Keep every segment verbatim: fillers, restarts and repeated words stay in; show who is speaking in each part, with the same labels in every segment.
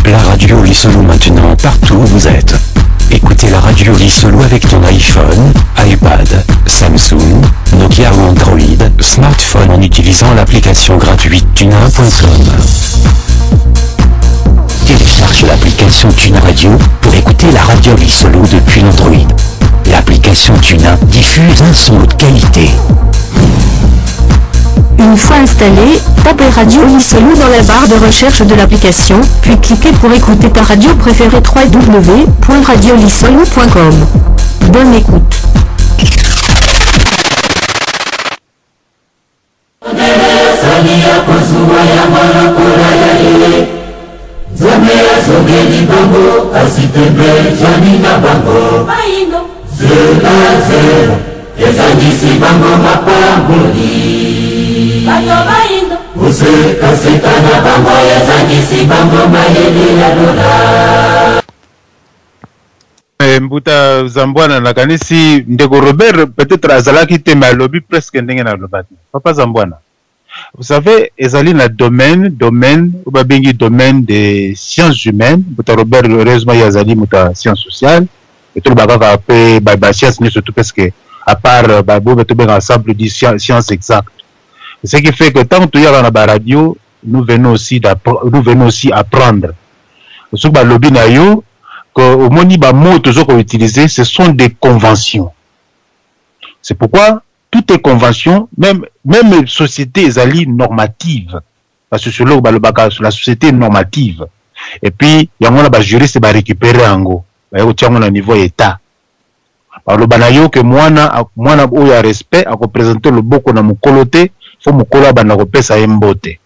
Speaker 1: La radio Lissolo maintenant partout où vous êtes. Écoutez la radio Lissolo avec ton iPhone, iPad, Samsung, Nokia ou Android, smartphone en utilisant l'application gratuite tunin point com. Télécharge l'application Tunin Radio pour écouter la radio Lissolo depuis l'Android. L'application Tunin diffuse un son de qualité.
Speaker 2: Une fois installé, tapez Radio Lissolo dans la barre de recherche de l'application, puis cliquez pour écouter ta radio préférée w w w point radio lissolo point com. Bonne écoute.
Speaker 3: Mbuta Zambwana na kanisi ndeko Robert peut-être azalaki te malobi presque ndenge na lobati. Papa Zambwana. Vous savez, ezali na domaine, domaine, ou babengi domaine des sciences humaines. Mbuta Robert heureusement yazali muta sciences sociales. Et tout le bagage après ba ba sciences ni surtout parce que à part ba bo beto ben ensemble di sciences exactes. Ce qui fait que tant que tu y a dans la radio, nous venons aussi nous venons aussi apprendre. Ce que lobby na yo que au moni ba mots toujours qu'on utilise, ce sont des conventions. C'est pourquoi toutes les conventions, même même société ezali normative, parce que selon la société normative. Et puis il y a mon ba juriste ba récupérer ango, ba yo tiango na niveau état. Par le banayo que mwana mwana oyo ya respect a représenter le boko na mukolote, faut mukola bana kopesa embote.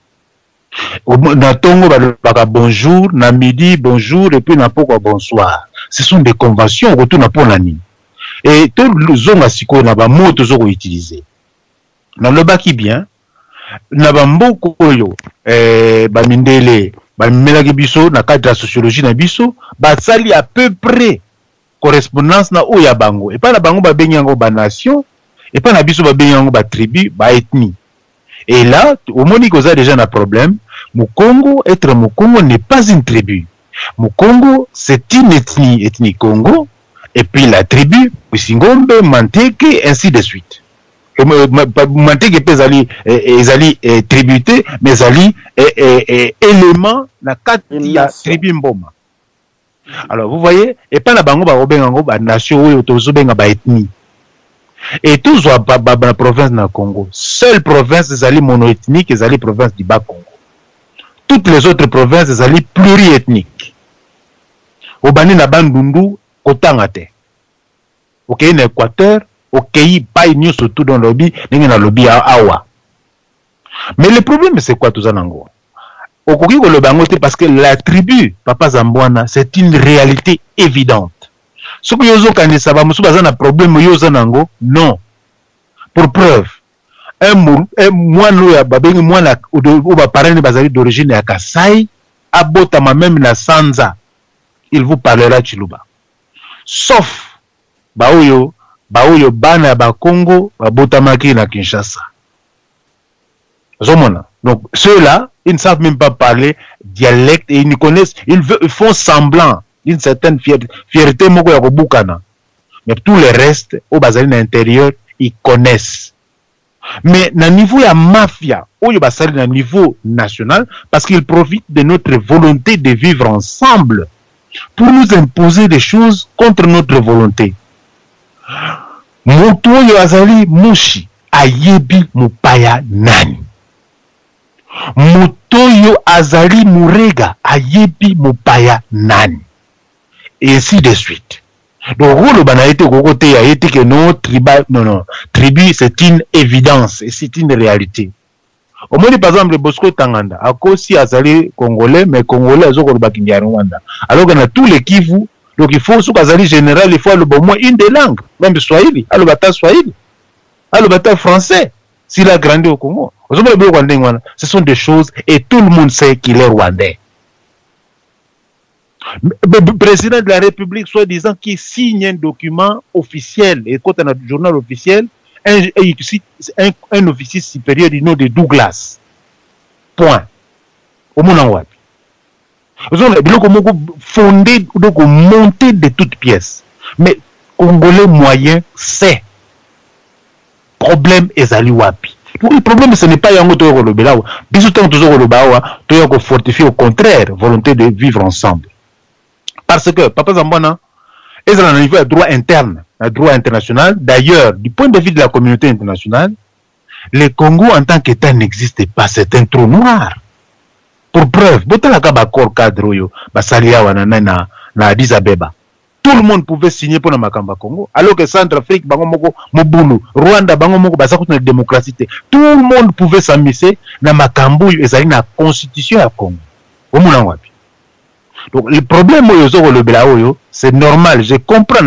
Speaker 3: Na tongo baka bonjour, na midi bonjour et puis na poko bonsoir. Ce sont des conventions retour na pona ni. Et tout le zonga siko na ba mot toujours utiliser. Na le baki bien na ba mboko oyo eh ba mindele ba melaki biso na cadre de sociologie na biso ba sali à peu près correspondance na oya bango et pas na bango ba benyango ba nation et pas na biso ba benyango ba tribu ba ethnie. Et là, au Monique, vous avez déjà un problème. Mukongo, être Mukongo n'est pas une tribu. Mukongo, c'est une ethnie, ethnie Congo. Et puis la tribu, Singombe, Manteke, ainsi de suite. Manteke peut aller, aller tributé, mais aller élément, la quatre tribu Mboma. Alors, vous voyez, et pas la bango, ba robengango, ba nation, ou tozobenga ba ethnie. Et tous la province du Congo. Seule province des alliés monoethniques et les provinces du Bas-Congo. Toutes les autres provinces des alliés pluriethniques. Au Bani na Bandundu, au Tangate. Au Kéi na Équateur, au Kéi, pas une surtout dans le lobby, n'est dans le lobby à Awa. Mais le problème, c'est quoi tout ça nango? Au Kogi, le Bangote, parce que la tribu, Papa Zambwana, c'est une réalité évidente. Ce que yozo kanisa ba musu bazana problème yozo nango non. Pour preuve, un mou un moine ya babengi mwana ou ba parents bazali d'origine ya Kasai abotama même na Sanza. Il vous parlera Chiluba. Sauf ba oyo ba oyo bana ba Congo babotamaki na Kinshasa. Zomona. Donc ceux-là, ils ne savent même pas parler dialecte et ils ne connaissent, ils, veulent, ils font semblant d'une certaine fierté, fierté moko ya kobukana. Mais tout le reste, au bazali na intérieur, ils connaissent. Mais na niveau ya mafia, au basali na niveau national, parce qu'ils profitent de notre volonté de vivre ensemble pour nous imposer des choses contre notre volonté. Moto yo azali mushi ayebi mupaya nani. Moto yo azali murega ayebi mupaya nani. Et ainsi de suite. Donc, le banalité côté a été que non, tribal, non, non, tribu, c'est une évidence et c'est une réalité. Au moins, par exemple, le Bosco Tanganda, à cause si azali congolais, mais congolais, ils ont le Rwanda. Alors qu'on a tous les Kivu, donc il faut, sous Kazali général, il faut au moins une des langues, même Swahili, à le bata Swahili, à le bata français, s'il a grandi au Congo. Ce sont des choses, et tout le monde sait qu'il est rwandais. Le président de la République, soi-disant, qui signe un document officiel, et quand on a un journal officiel, un, un, un officier supérieur du nom de Douglas. Point. Au monde en web. Ils ont fondé, donc monté de toutes pièces. Mais Congolais moyen, c'est problème ezali wapi. Le problème ce n'est pas yango to ko lobela wa. Biso tant toujours loba wa, to ko fortifier au contraire volonté de vivre ensemble. Parce que papa Zambona ezali à niveau de droit interne, le droit international. D'ailleurs, du point de vue de la communauté internationale, le Congo en tant qu'État n'existe pas, c'est un trou noir. Pour preuve, botalaka ba accord cadre yo, ba salia wana na na Addis Abeba. Tout le monde pouvait signer pour le Makamba Congo, alors que Centrafrique, Bangomoko, Mobutu, Rwanda, Bangomoko, Basakou, la démocratie. Tout le monde pouvait s'amuser dans Makambo et ça a une constitution à Congo. Donc, le problème, c'est normal. Je comprends,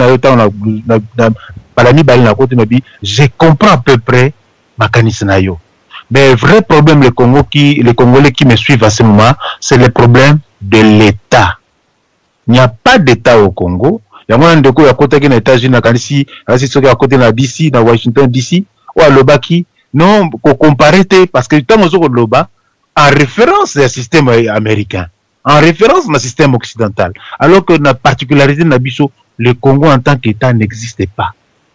Speaker 3: je comprends à peu près Makanisnayo. Mais le vrai problème, le Congo qui, les Congolais qui me suivent à ce moment, c'est le problème de l'État. Il n'y a pas d'État au Congo. Il y a un ndeko ya côté qui est États-Unis, ici, ici à côté de D C, dans Washington D C, ou à Lobaki. Non, pour comparer, parce que tant aux Loba, en référence au système américain, en référence au système occidental, alors que la particularité de le Congo en tant qu'État n'existait pas.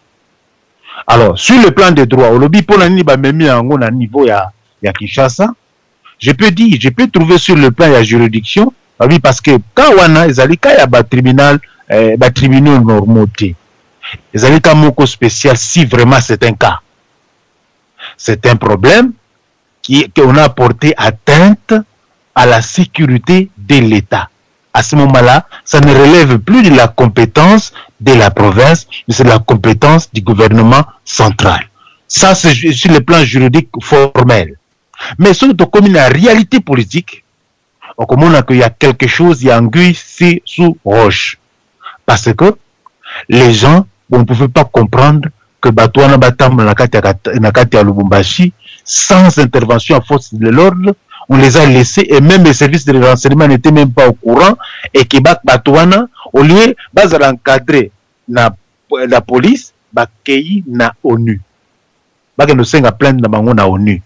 Speaker 3: Alors, sur le plan des droits, au lobby pour l'année, bah, même à un niveau ya ya Kinshasa, je peux dire, je peux trouver sur le plan de la juridiction. Oui, parce que quand on a des tribunal, des tribunaux normaux, des cas spécial, si vraiment c'est un cas, c'est un problème qui qu'on a porté atteinte à la sécurité de l'État. À ce moment-là, ça ne relève plus de la compétence de la province, mais c'est de la compétence du gouvernement central. Ça, c'est sur le plan juridique formel. Mais surtout, comme une réalité politique, on comprend qu'il y a quelque chose, il y a anguille sous roche. Parce que les gens, on ne pouvait pas comprendre que Batouana Batam Nakati à Lubumbashi, sans intervention à force de l'ordre, on les a laissés et même les services de renseignement n'étaient même pas au courant et que Batouana, au lieu de encadrer la police, Bakei na ONU. Bakei no senga plainte na ONU.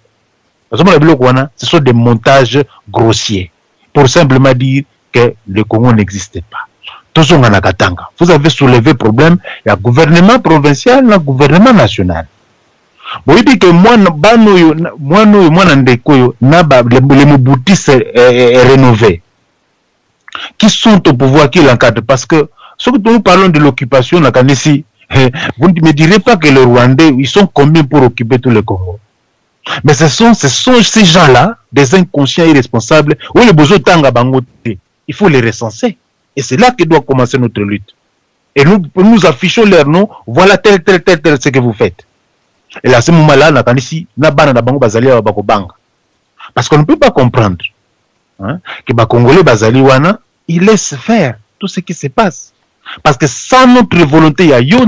Speaker 3: Ce sont des montages grossiers pour simplement dire que le Congo n'existait pas. Vous avez soulevé le problème, il y a gouvernement provincial, il y a gouvernement national. Vous dites que moi, moi, moi, les Mobutis est rénové. Qui sont au pouvoir, qui l'encadrent? Parce que, ce que nous parlons de l'occupation, vous ne me direz pas que les Rwandais, ils sont combien pour occuper tout le Congo? Mais ce sont, ce sont ces gens-là, des inconscients irresponsables, où les besoins tanga bangote, il faut les recenser. Et c'est là que doit commencer notre lutte. Et nous, nous affichons leur nom, voilà tel, tel, tel, tel, ce que vous faites. Et à ce moment-là, on a ici, parce qu'on ne peut pas comprendre hein, que les Congolais Bazali Wana, ils laissent faire tout ce qui se passe. Parce que sans notre volonté,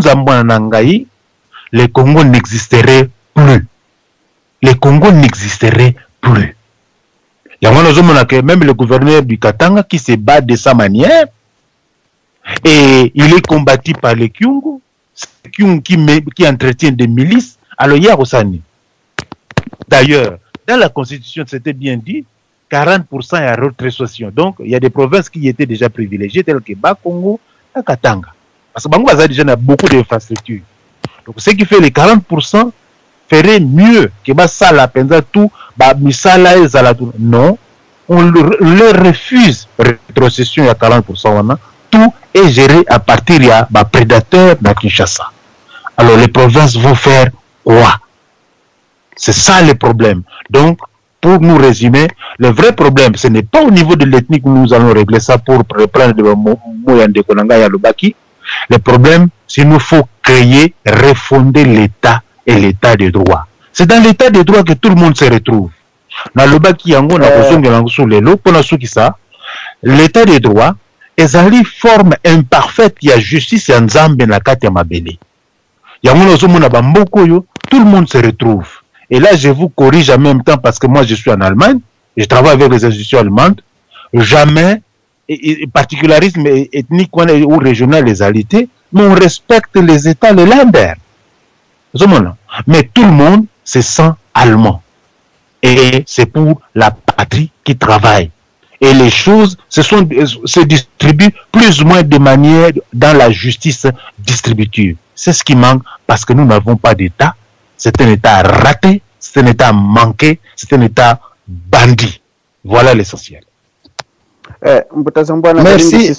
Speaker 3: le Congo n'existerait plus. Le Congo n'existerait plus. Il y a même le gouverneur du Katanga qui se bat de sa manière et il est combattu par les Kyungu, Kyungu qui, qui entretient des milices. Alors il y a Rosani. D'ailleurs, dans la constitution, c'était bien dit, quarante pour cent à rétrocession. Donc, il y a des provinces qui étaient déjà privilégiées, telles que Bakongo et Katanga. Parce que Bango a déjà beaucoup d'infrastructures. Donc, ce qui fait les quarante pour cent ferait mieux que ça la penza tout, bah misala et zalatou. Non, on leur refuse rétrocession à quarante pour cent. Tout est géré à partir de bah, prédateurs de Kinshasa. Alors les provinces vont faire quoi? C'est ça le problème. Donc, pour nous résumer, le vrai problème, ce n'est pas au niveau de l'ethnie que nous allons régler ça pour reprendre le Moyande Konanga et Lubaki. Le problème, c'est qu'il nous faut créer, refonder l'État et l'état de droit. C'est dans l'état de droit que tout le monde se retrouve. Dans le bas qui yango na kozongela sous les lots, pour qui ça, l'état de droit est une forme imparfaite qui a justice et nzambe na kati ya mabele. Yango na zomona bamboko yo, tout le monde se retrouve. Et là je vous corrige en même temps parce que moi je suis en Allemagne, je travaille avec les institutions allemandes, jamais et, et, particularisme ethnique ou régional les alités, mais on respecte les États, les Länder. Mais tout le monde se sent allemand. Et c'est pour la patrie qui travaille. et les choses se, sont, se distribuent plus ou moins de manière dans la justice distributive. C'est ce qui manque parce que nous n'avons pas d'État. C'est un État raté, c'est un État manqué, c'est un État bandit. Voilà l'essentiel.
Speaker 4: Eh,
Speaker 5: Merci.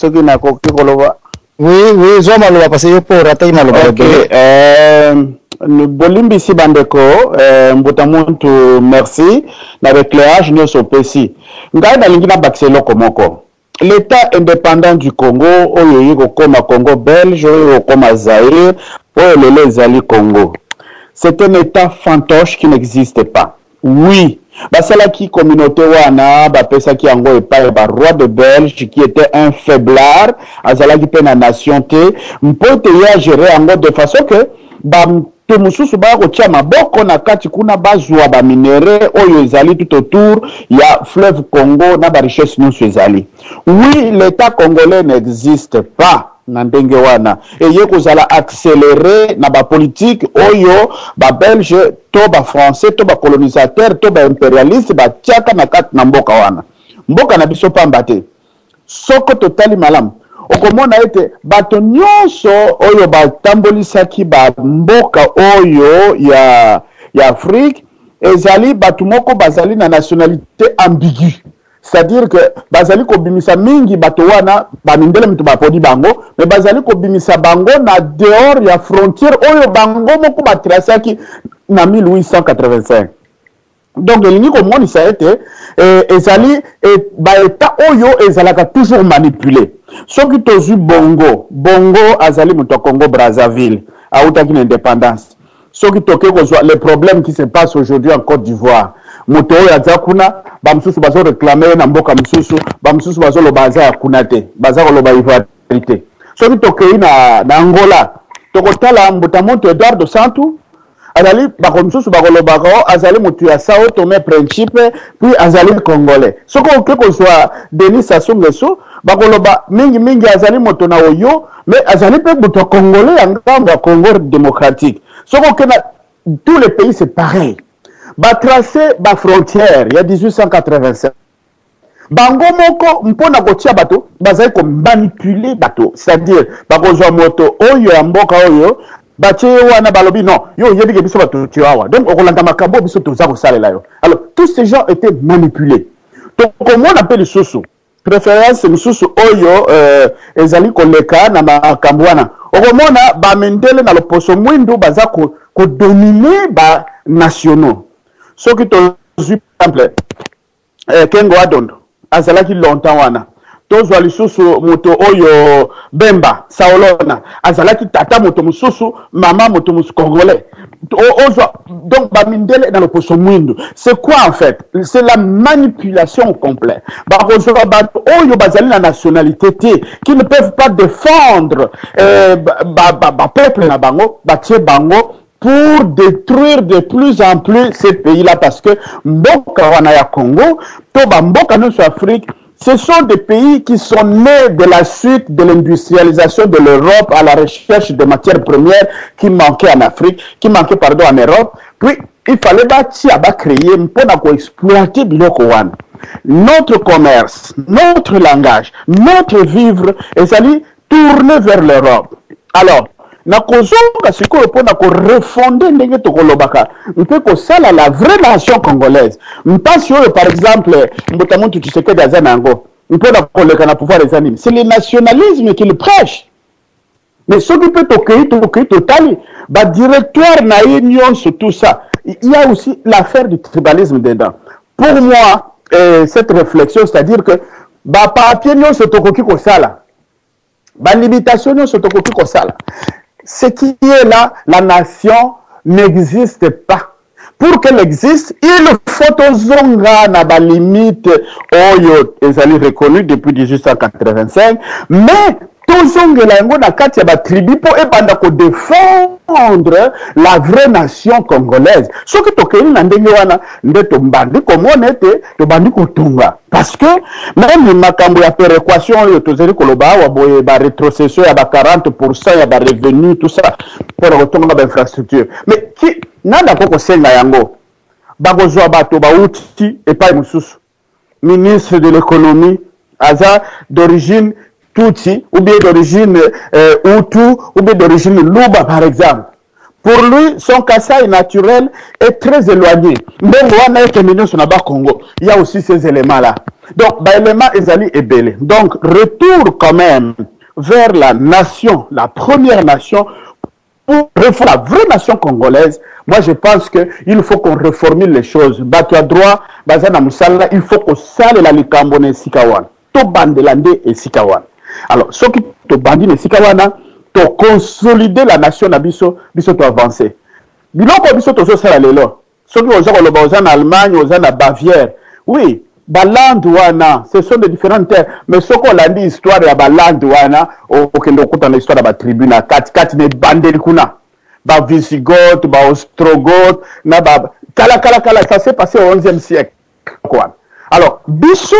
Speaker 5: Oui, oui, je m'en parce que pour rater ma
Speaker 4: Ok. Euh, Bolimbi si bandeko, euh, Mbotamuntu, merci. Na l'éclairage, nous sommes ici. Ngai na lingina baxelo komoko. L'État indépendant du Congo, oyo yiko koma Congo belge, oyo koma Zaïre, oyo lele zali Congo. C'est un État fantoche qui n'existe pas. Oui. Basala qui communauté wana, bapesa qui ango epa ba roi de Belge qui était un faiblard, azala qui pena nation te, mpote ya gérer ango de façon que ba to mususu ba ko tia maboko na kati kuna bazwa ba minéraux oyo ezali tout autour ya fleuve Congo na ba richesse nyonso ezali. Oui, l'État congolais n'existe pas. Nandenge wana et ye kozala accélérer na ba politique oyo ba belge to ba français to ba colonisateur to ba impérialiste ba tiaka na kat na mboka wana mboka na biso pamba te soko totali malam okomona ete bato nyonso oyo ba tambolisaki ba mboka oyo ya ya Afrique ezali bato moko bazali na nationalité ambiguë. C'est-à-dire que bazali ko bimisa mingi bato wana bamindele mtu bapodi bango mais bazali ko bimisa bango na dehors ya frontière oyo bango moko batrasaki na mille huit cent quatre-vingt-cinq. Donc elingi ko moni sa ete eh, ezali eh, ba état oyo ezalaka toujours manipulé. Soki tozu bongo, bongo azali muto Congo Brazzaville, autaki na indépendance. Soki toke kozwa les problèmes qui se passent aujourd'hui en Côte d'Ivoire. Moto ya zakuna bamsusu bazo réclamer na mboka msusu bamsusu bazo lo baza ya kunate baza ko lo ba ivarité soki tokei na na Angola tokotala mbutamonto Eduardo Santu azali bako msusu bako lo bako azali mutu ya Sao Tomé Principe puis azali congolais soko okeko soit Denis Sassou Nguesso bako lo ba mingi mingi azali moto na oyo mais azali pe mutu congolais ya ngambo ya Congo démocratique soko okena tous les pays c'est pareil. Ba tracé ba frontière ya dix-huit cent quatre-vingt-sept. Bango moko mpona kotia bato bazali ko manipuler bato, c'est-à-dire bakozwa moto oyo ya mboka oyo batie wana balobi non yo yebi ke biso bato tiawa. Donc okolanda makambo biso toza ko salela yo. Alors tous ces gens étaient manipulés. Donc comment on appelle soso préférence mususu oyo euh, ezali koleka na makambo wana. Okomona ba mendele na loposo mwindu baza ko, ko dominer ba nationaux. Ce qui te dit, par exemple, Kengo Adondo, azalaki longtemps wana. Tozwa lisusu moto oyo Bemba, Saolona, azalaki tata moto mususu, mama moto musu congolais. Donc, bamindele dans le poso mwindu. C'est quoi en fait? C'est la manipulation complète. Bakozwa bato oyo bazali la nationalité te, qui ne peuvent pas défendre euh, ba, ba, ba peuple na bango, batie bango, pour détruire de plus en plus ces pays-là parce que Mboka Wanaya Congo, Toba Mboka Nous Afrique, ce sont des pays qui sont nés de la suite de l'industrialisation de l'Europe à la recherche de matières premières qui manquaient en Afrique, qui manquaient pardon en Europe. Puis il fallait bâtir, créer, pour exploiter biloko wana. Notre commerce, notre langage, notre vivre, et ça dit tourner vers l'Europe. Alors na kozonga sikoyo pona ko refonder ndenge tokolobaka mpe ko sala la vraie nation congolaise mpasi oyo par exemple Mbotamontu Tshisekedi azanango mpona koleka na pouvoir les animes c'est le nationalisme qui le prêche mais ce qui peut tokeyi tokeyi totali ba directoire na union sur tout ça il y a aussi l'affaire du tribalisme dedans pour moi euh, cette réflexion c'est-à-dire que ba papier nyonso tokoki ko sala ba limitation nyonso tokoki ko sala. Ce qui est là, la nation n'existe pas. Pour qu'elle existe, il faut zonga na ba limite oyo ezali reconnu depuis dix-huit cent quatre-vingt-cinq, mais tozongela yango na kati ya ba tribu po ebanda ko défendre la vraie nation congolaise. Ce qui tokeli na ndenge wana nde tombandi komona ete tobandi kotunga parce que même makambo ya péréquation oyo tozeli koloba wa boye ba rétrocession ya ba quarante pour cent ya ba revenu tout ça pour kotonga ba infrastructure mais qui nanda koko senga yango bakozwa bato bauti epai mususu ministre de l'économie, aza d'origine Tutsi, ou bien d'origine euh, Hutu, ou bien d'origine Luba, par exemple. Pour lui, son Kasaï naturel est très éloigné. Même on a terminé sur le Congo, il y a aussi ces éléments-là. Donc, bah, l'élément Ezali est belé. Donc, retour quand même vers la nation, la première nation, pour reformer la vraie nation congolaise. Moi, je pense qu'il faut qu'on reformule les choses. Bato à droit, Bazana Moussala, il faut qu'on sale la Likambone Sikawan. To bandelande et Sikawan. Alors, ce qui te bandit et Sikawana, to consolider la nation Nabiso, Biso to avancer. Biloko Biso to so sala lelo. Ce qui aux en Allemagne, aux en Bavière. Oui, Balandouana, ce sont des différentes terres. Mais ce qu'on a dit, histoire de Balandouana, au Kendokuta, dans l'histoire de la tribune, quatre quatre de Bandelikuna. Ba Visigoth, ba Ostrogoth, na ba kala kala kala, ça s'est passé au onzième siècle. Quoi. Alors, Biso,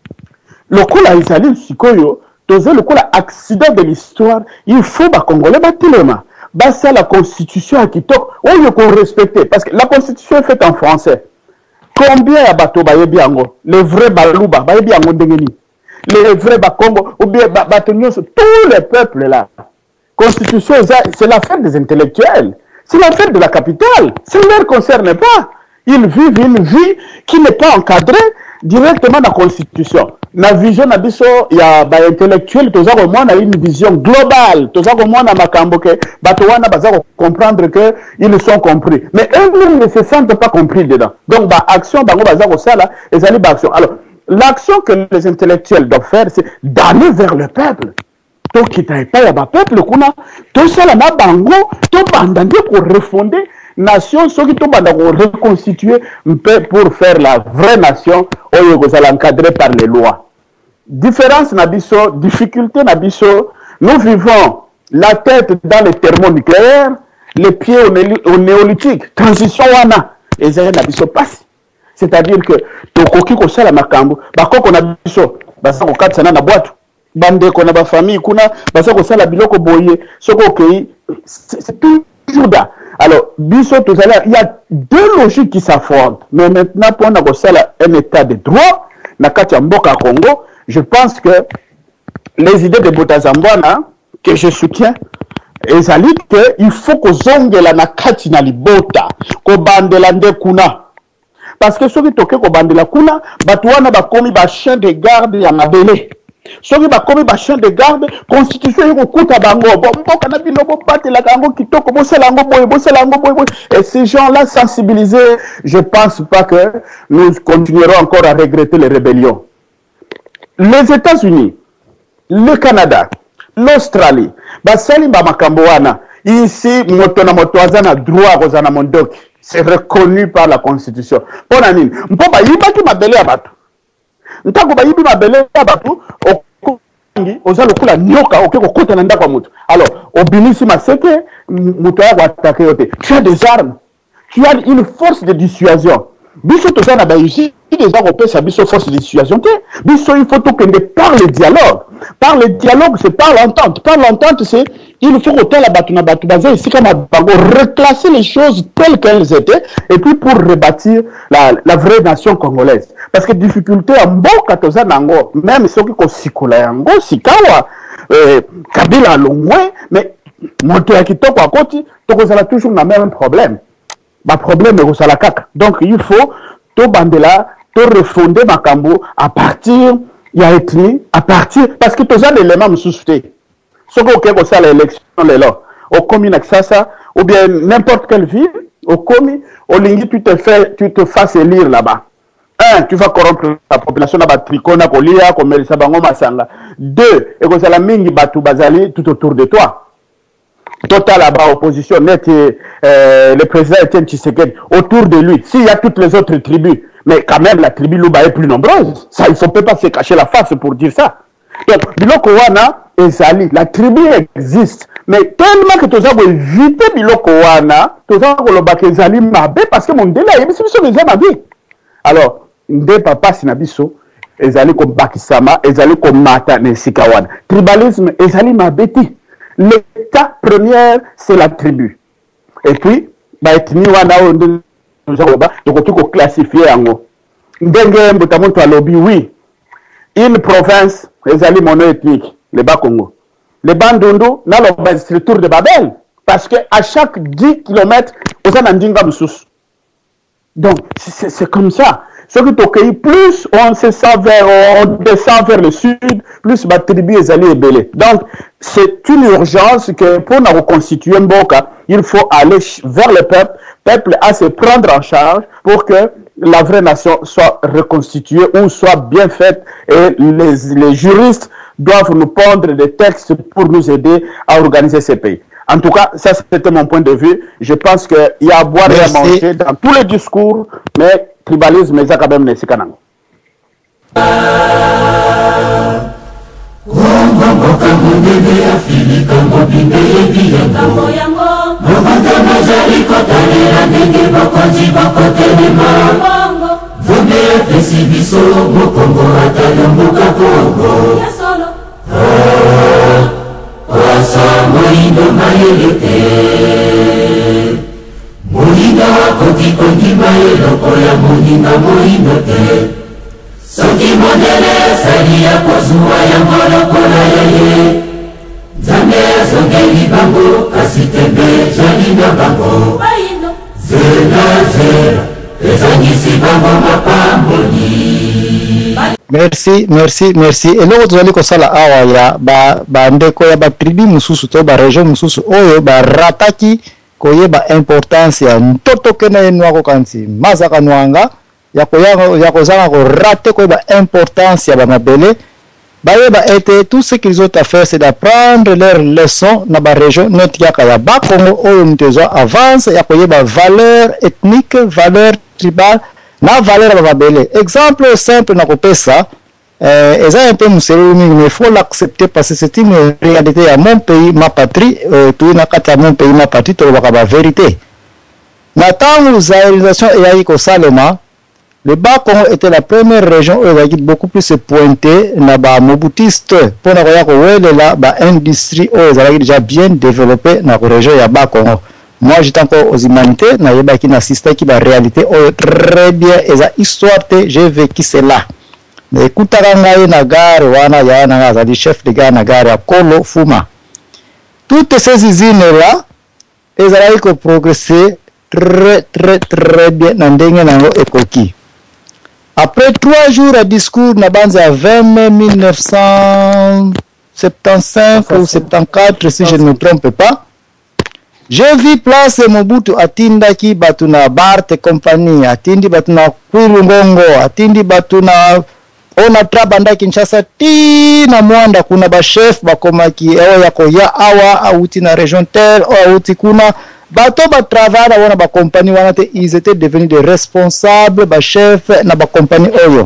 Speaker 4: le coup là, Isalim Sikoyo, dans le coup là, accident de l'histoire, il faut ba Congolais ba Tilema. Ba ça la constitution à Kitoko, où il faut respecter, parce que la constitution est faite en français. Combien y a bateau ba yebi ango? Les vrais balouba, ba yebi ango dengeni. Les vrais ba Congo, ou bien ba bateau tous les peuples là. Constitution, c'est l'affaire des intellectuels. C'est l'affaire de la capitale. Ça ne leur concerne pas. Ils vivent une vie qui n'est pas encadrée directement dans la Constitution. Dans la vision, il y a des intellectuels, tout ça, on a une vision globale. Tout ça, on a makambo que, batouana, baza comprendre que ils sont compris. Mais eux ne se sentent pas compris dedans. Donc, bah, action, bah, baza ça là, et ça action. Alors, l'action que les intellectuels doivent faire, c'est d'aller vers le peuple. To kita epa ya ba peuple kuna to sala na bango to bandande pour refonder nation soki to banda ko reconstituer pour faire la vraie nation oyo ko sala encadré par les lois. Différence na biso, difficulté na biso, nous vivons la tête dans le thermonucléaire, les pieds au, au néolithique, transition wana ezaya na biso passe. C'est-à-dire que to koki ko sala makambo ba koko na biso ba sa ko katsana na boîte. Bande qu'on a ba famille kuna basa ko sala biloko boye soko okay c'est toujours là. Alors biso tout à l'heure il y a deux logiques qui s'affrontent, mais maintenant pour on a ko sala un état de droit na kati ya mboka Congo, je pense que les idées de Botazambwana que je soutiens ezali que il faut ko zongela na kati na libota ko bandela nde kuna, parce que soki toke ko bandela kuna batu wana bakomi ba chien de garde ya mabele. Soki bakomi ba chien de garde, constitution yoko kuta bango, bomboka na bino bo batela kango kitoko, bo selango boy, bo selango boy, et ces gens-là sensibilisés, je pense pas que nous continuerons encore à regretter les rébellions. Les États-Unis, le Canada, l'Australie, basali ba makambo wana, ici moto na moto azana droit kozana mondoki, c'est reconnu par la constitution. Pona nini, mpo ba yibaki mabele ya bato. Ntako ba yibi mabele ya bato, okongi oza lokula nyoka oke kokota na ndako mutu. Alors, obinisi maseke mutu ya attaquer yote. Tu as des armes, tu as une force de dissuasion. Biso to na ba ici, déjà on peut sa biso force de dissuasion. Biso il faut que ne par le dialogue. Par le dialogue, c'est par l'entente. Par l'entente, c'est il faut que la batuna batu bazé ici comme bango reclasser les choses telles qu'elles étaient et puis pour rebâtir la, la vraie nation congolaise. Parce que difficulté en mboka toza nango, même ceux qui kosikula yango sikawa euh, Kabila longwe, mais moto ya kitoko akoti tokozala toujours na même problème. Ba problème est au la kaka. Donc il faut to bandela, to refonder makambo à partir il y a ethnie à partir parce que toza l'élément me sousté. Ce qu'on peut faire l'élection les là au commune Sasa ou bien n'importe quelle ville au commune au lingi tu te fais tu te fasses élire là-bas. Un, tu vas corrompre la population là-bas tricona kolia comme ça bango masanga. Deux, et que ça la mingi batu bazali tout autour de toi. Total là-bas opposition net euh, le président Etienne Tshisekedi autour de lui. S'il y a toutes les autres tribus, mais quand même la tribu Luba est plus nombreuse. Ça il faut peut pas se cacher la face pour dire ça. Donc biloko wana ezali la tribu existe mais tellement que tu as évité biloko wana tu as koloba ke ezali mabe parce que mon délai yebisi biso déjà mabe. Alors nde papa sinabiso ezali ko bakisama ezali ko mata ne sikawana. Tribalisme ezali mabeti. L'état premier c'est la tribu. Et puis ba etni wana on nous a donc tu ko classifier yango. ndenge mbuta muntu alobi oui une province ezali monoethnique le bas Congo le bandundu na loba structure de Babel parce que à chaque dix kilomètres vous avez un ndinga mususu. Donc c'est comme ça. Ce qui est plus on se sent vers, on descend vers le sud, plus la tribu est allée ébélée. Donc c'est une urgence que pour nous reconstituer un Mboka, il faut aller vers le peuple, le peuple à se prendre en charge pour que la vraie nation soit reconstituée ou soit bien faite et les, les juristes doivent nous pondre des textes pour nous aider à organiser ces pays. En tout cas, ça c'était mon point de vue. Je pense qu'il y a à boire et à manger dans tous les discours, mais tribalisme, c'est quand même nécessaire.
Speaker 6: Wasa moindo mayelete moinda koti koti mayelo koya moinda moindo te soki modele salia kozua ya molokola yaye nzambe azongeli bango kasi tembe jalinga bango zela zela ezangisi bango mapamboli.
Speaker 5: Merci, merci, merci. Et là, vous allez comme ça là, ah ouais, ya ba ba ndeko ya ba tribu mususu to ba région mususu oyo ba rataki koye ba importance ya ntoto kena enwa ko kanti mazaka nwanga ya koya ya kozanga ko rate ko ba importance ya ba mabele ba yeba été tout ce qu'ils ont à faire c'est d'apprendre leurs leçons na ba région net ya ka ya ba Congo oyo mtezo avance ya koye ba valeur ethnique, valeur tribale na valeur ba mabele. Exemple simple na kopesa euh eza un peu muselu mais il faut l'accepter parce que c'est une réalité à mon pays ma patrie euh, tout na kata mon pays ma patrie to ba ba vérité. Na tangu zaélisation et aiko salema le Bas Congo était la première région où il y a beaucoup plus pointé na ba mobutiste pour na koya ko wele la ba industrie où ils avaient déjà bien développé na région ya Bas Congo. Moi j'étais encore aux humanités na yeba qui n'assistait qui ba réalité oh, très bien et ça histoire te j'ai vécu cela. Mais écoute ngai na gare wana ya na azali chef de gare na gare ya Kolo Fuma. Toutes ces usines là elles allaient progresser très très très bien na ndenge nango ekoki. Après trois jours à discours na banza vingt mai mille neuf cent soixante-quinze ou soixante-quatorze si je ne me trompe pas. J'ai vu place Mobutu atindaki batuna Bart et compagnie, atindi batuna Kwilungongo, atindi batuna ona trabanda Kinshasa ti na Mwanda kuna ba chef bakomaki ewa yako ya awa auti na région tel ou auti kuna bato ba travail wana ba compagnie wana te ils étaient devenus des responsables ba chef na ba compagnie oyo.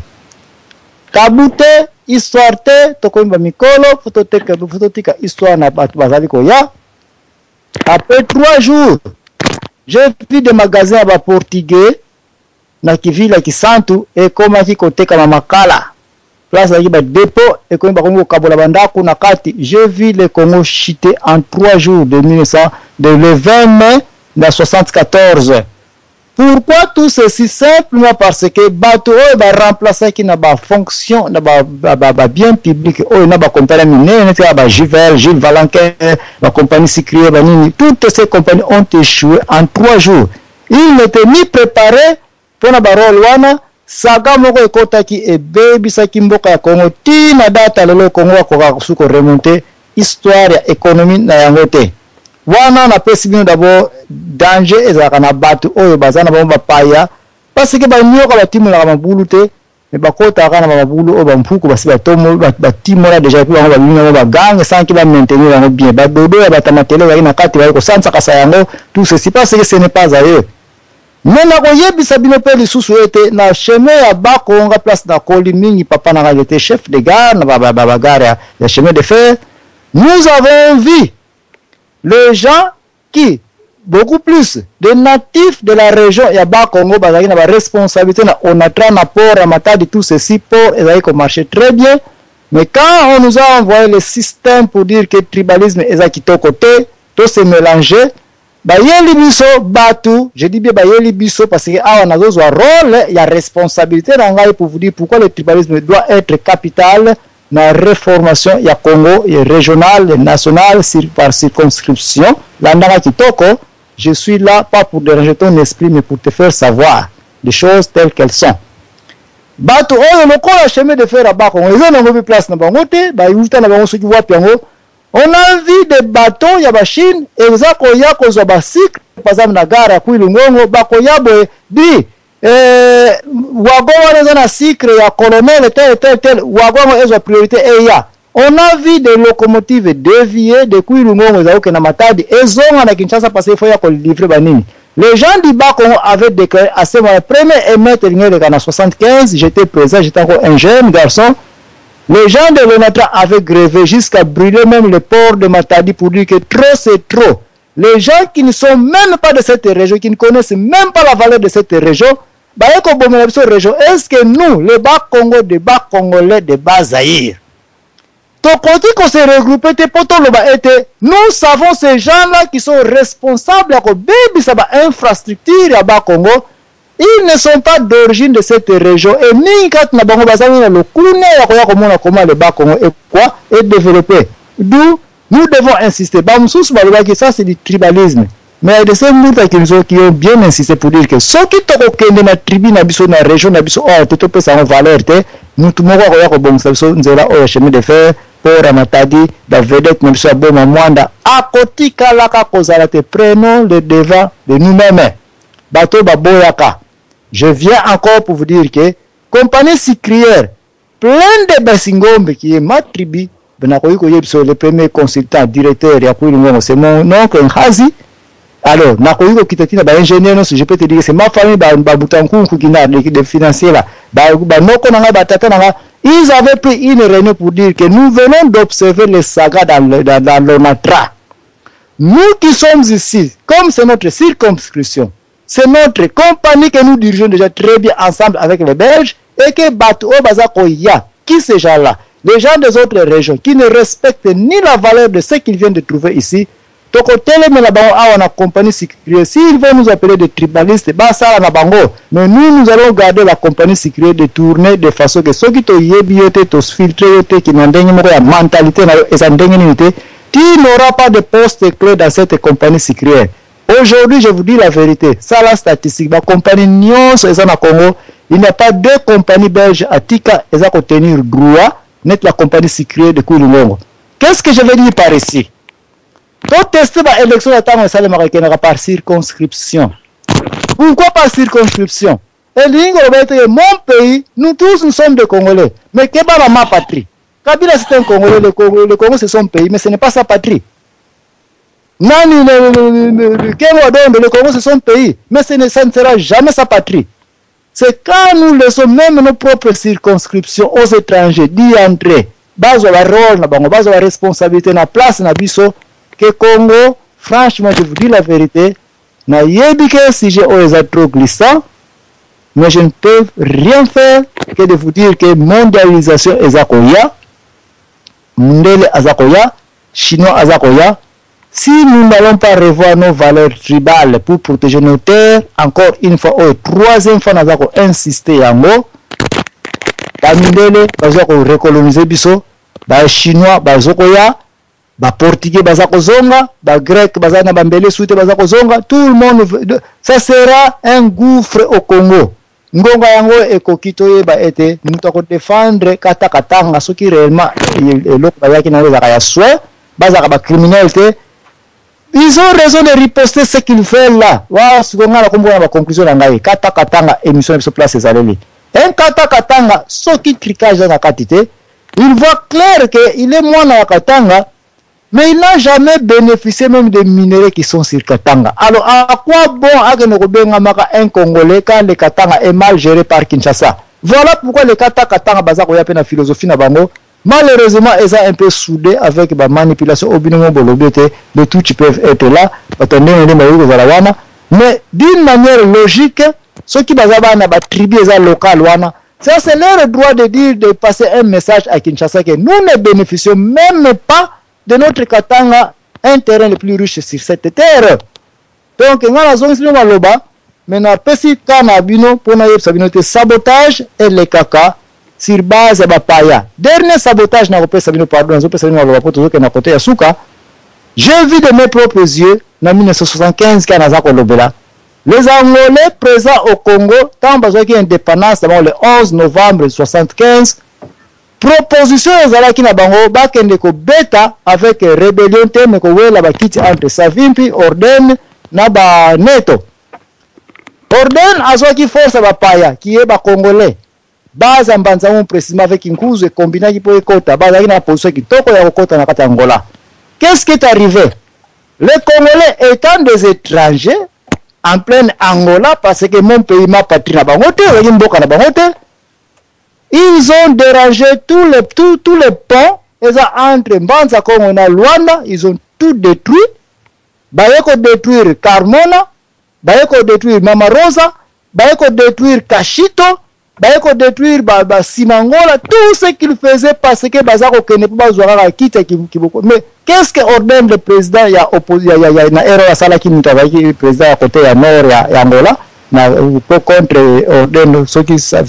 Speaker 5: Kabute histoire te tokomba mikolo phototeka phototika histoire na bato bazali ko ya. Après trois jours, j'ai vu des magasins à portugais na kivila kisantu et comme qui côté comme makala place là ba dépôt et comme ba Congo kabola bandako na kati j'ai vu le Congo chuter en trois jours de mille neuf cents de le vingt mai na soixante-quatorze. Pourquoi tout ceci? Simplement parce que bato oyo ba remplacer qui na ba fonction na ba, ba, ba, ba bien public oyo na ba compagnie mine na ba Givel, Gilles Valenquin, la compagnie Sikrié banini, toutes ces compagnies ont échoué en trois jours. Ils n'étaient ni préparés pour na ba rôle wana saga moko ekota ki e baby saki mboka ya Congo ti na data lelo Congo ko ka suko remonter histoire ya économie na yango te. Wana na pesi bino d'abord danger ezaka na batu oyo bazana ba paya parce que ba nyoka ba timu na mabulu te mais ba kota kana na mabulu o ba mpuku basi ba tomo ba timu na déjà puis ba bino ba gange sans ki ba maintenir yango bien ba dodo ya ba tamatele ba na kati ba ko sansa kasa yango tout ceci parce que ce n'est pas à eux. Mais na ko yebisa bino pe lisusu ete na chemin ya Bas Congo place na Koli mingi papa na était chef de gare na ba ba ba gare ya chemin de fer. Nous avons vu les gens qui, beaucoup plus, des natifs de la région, il y a Bas Congo, il y a une responsabilité, on a train à port, à matadi, tout ceci, port, et ça a marché très bien. Mais quand on nous a envoyé le système pour dire que le tribalisme est à qui côté, tout s'est mélangé, bayeli biso batu, je dis bien bayeli biso parce que awa nazo un rôle, il y a responsabilité dans ngai pour vous dire pourquoi le tribalisme doit être capital dans la réformation ya Congo, et régional, et national, par circonscription. Landanga kitoko, je suis là pas pour déranger ton esprit mais pour te faire savoir les choses telles qu'elles sont. Batu oyo lokola chemin de fer à Congo, ils ont une place na bango te, ba yuta na bango soki wapi yango. On a vu des bateaux ya ba Chine ezako ya kozwa ba cycle pazam na gara ku ilungongo bako yabo di eh wago wana na cycle ya colonel tel tel tel wago ezwa priorité eya. On a vu des locomotives déviées de ku ilungongo za na Matadi ezonga na Kinshasa parce qu'il faut ya ko livrer banini. Les gens du Bas-Congo avaient déclaré à ce moment, premier émettre en soixante-quinze, j'étais présent, j'étais encore un jeune garçon. Les gens de l'ONATRA avaient grévé jusqu'à brûler même le port de Matadi pour dire que trop c'est trop. Les gens qui ne sont même pas de cette région, qui ne connaissent même pas la valeur de cette région, est-ce que nous, les Bas-Congo, des Bas-Congolais, des Bas-Zaïre, nous savons ces gens-là qui sont responsables de l'infrastructure à Bas-Congo. Ils ne sont pas d'origine de cette région. Et ni quand nous avons le comment le Bas-Congo est quoi est développé. D'où nous devons insister. Ça c'est du tribalisme. Mais il y a des gens qui ont bien insisté pour dire que ceux qui ont dans la tribu, dans la région, dans la région, ont valeur. Nous tout le monde avons chemin de fer pour Matadi, la vedette, même si bon Mwanda, à côté Kalaka Kozalate, prenons le devant de nous-mêmes. Bateau Baboyaka. Je viens encore pour vous dire que compagnie sucrière, plein de Bassingombe qui est ma tribu, le premier consultant, directeur, c'est mon oncle Nhazi. Alors, nakoyiko kitatina ba ingénieur non, je peux te dire que c'est ma famille ba Boutankou qui n'a de financier là. Ba ba noko nanga ba tata nanga, ils avaient pris une réunion pour dire que nous venons d'observer les sagas dans le dans, dans l'ONATRA. Nous qui sommes ici, comme c'est notre circonscription, c'est notre compagnie que nous dirigeons déjà très bien ensemble avec les Belges et que Bato Bazako ya, qui ces gens-là, les gens des autres régions qui ne respectent ni la valeur de ce qu'ils viennent de trouver ici. Donc, on a compagnie sécurité. S'ils veulent nous appeler des tribalistes, mais nous, nous allons garder la compagnie sécurité de tourner de façon que ceux qui ont yébioté, qui ont filtré, qui n'ont pas de mentalité, tu n'auras pas de poste clé dans cette compagnie sécurité. Aujourd'hui, je vous dis la vérité. Ça, la statistique, la compagnie Nyons, Congo, il n'y a pas deux compagnies belges à Tika, ils ont tenir droit, net la compagnie sécurité de Kouilungongo. Qu'est-ce que je veux dire par ici? Tout tester l'élection par circonscription. Pourquoi par circonscription? Et mon pays, nous tous nous sommes des Congolais. Mais qu'est-ce que ma patrie? Kabila c'est un Congolais, le Congo, le Congo c'est son pays, mais ce n'est pas sa patrie. Nani, le Congo c'est son pays, mais ce ne, ça ne sera jamais sa patrie. C'est quand nous laissons même nos propres circonscriptions aux étrangers d'y entrer, base la rôle, base la responsabilité, la place, na biso, que Congo, franchement, je vous dis la vérité, na yébike si j'ai osé trop glissant, mais je ne peux rien faire que de vous dire que mondialisation est azakoya, Mundele azakoya, chinois azakoya. Si nous n'allons pas revoir nos valeurs tribales pour protéger nos terres, encore une fois, oh, troisième fois, nous avons insisté en haut, Mundele, nous avons recoloniser biso, les chinois, les azakoya, les portugais, les azakozonga, les grecs, les azanabambele, les azakozonga, tout le monde, ça sera un gouffre au Congo. Ngonga yango ekokito yeba ete nous devons défendre kata katanga ce qui réellement est l'autre bayaki na les ya souhait bazaka ba criminels te. Ils ont raison de riposter ce qu'ils font là. Wa sukonga la kombo na conclusion na ngai kata katanga émission sur place ezaleli. Un kata katanga ce qui tricage na katité, il voit clair que il est moins na katanga. Mais il n'a jamais bénéficié même des minéraux qui sont sur Katanga. Alors, à quoi bon un Congolais quand le Katanga est mal géré par Kinshasa? Voilà pourquoi le Kata Katanga basa koya pe na philosophie na bango. Malheureusement, ils sont un peu soudés avec la manipulation au binôme bolobete. Les tout peuvent être là. Mais d'une manière logique, ceux qui basent na ba tribu local wana, ça c'est leur droit de dire de passer un message à Kinshasa que nous ne bénéficions même pas de notre Katanga, un terrain le plus riche sur cette terre. Donc ngana zongi sino maloba mena pesi kana bino pona yebsa bino te sabotage et le caca sur base ya bapaya. Dernier sabotage na kopesa bino pardon zo pesa bino maloba poto zo ke na côté ya suka. J'ai vu de mes propres yeux en mille neuf cent soixante-quinze kana za kolobela. Les Angolais présents au Congo tant besoin qui indépendance avant le onze novembre soixante-quinze. Proposition ezalaki na bango bakende ko beta avec rébellion te me ko wela bakiti entre Savimbi Orden na ba Neto. Orden azwaki force bapaya qui est ba congolais. Baza mbanza mon précisément avec Nkuzu et combina qui peut ekota baza na position kitoko ya kokota na kati Angola. Qu'est-ce qui est arrivé? Les Congolais étant des étrangers en pleine Angola parce que mon pays ma patrie na bango te waki mboka na bango te. Ils ont dérangé tous les, tous, tous les ponts entre Mbanza Congo et Luanda. Ils ont tout détruit. Bayeko détruire Carmona, Bayeko détruire Mama Rosa, Bayeko détruire Kashito, Bayeko détruire ba, ba Simangola, tout ce qu'ils faisaient parce que Bazako Kene pas Zouara quitte Kiboko. Mais qu'est-ce que ordonne le président? Il y a opposé, il y a il y a une erreur à Salaki Mutavaki, le président à côté à Nord et à Angola. Contre ordonne ceux qui savent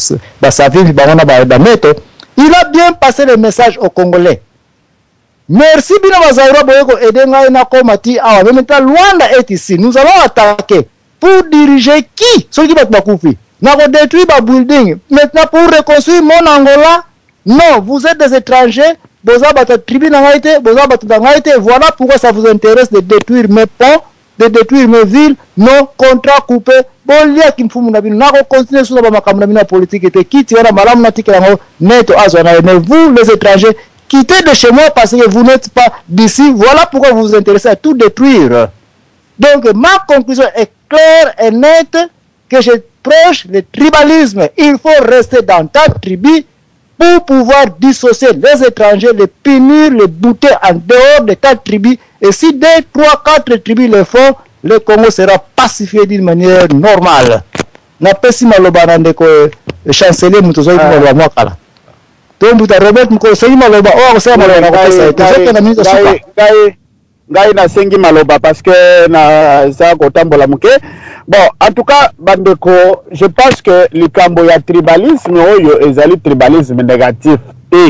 Speaker 5: il a bien passé le message aux Congolais. Merci Bino Bazairo Boyoko Edenga na Komati awa maintenant Luanda est ici. Nous allons attaquer pour diriger qui? Ceux qui vont Bakoufi. N'a pas détruit ba building. Maintenant pour reconstruire mon Angola, non, vous êtes des étrangers. Boza bata tribu na ngaite, boza bata ngaite. Voilà pourquoi ça vous intéresse de détruire mes ponts, de détruire mes villes. Non, contrat coupé. Bon lia kimfumu na bino nako continuer sur la makamuna bino politique et quitter na malamu na tikelango neto azona mais vous les étrangers quittez de chez moi parce que vous n'êtes pas d'ici. Voilà pourquoi vous vous intéressez à tout détruire. Donc ma conclusion est claire et nette que je prêche le tribalisme. Il faut rester dans ta tribu pour pouvoir dissocier les étrangers, les punir, les bouter en dehors de ta tribu. Et si deux, trois, quatre tribus le font, le Congo sera pacifié d'une manière normale. Na pesi maloba na ndeko chancelier mutozoi maloba mwakala. To mbuta Robert mko sengi maloba o akosema maloba na kopesa tozoke na minute suka.
Speaker 4: Ngai ngai na sengi maloba parce que na za kotambola muke. Bon, en tout cas bandeko, je pense que le cambo ya tribalisme oyo ezali tribalisme négatif. Et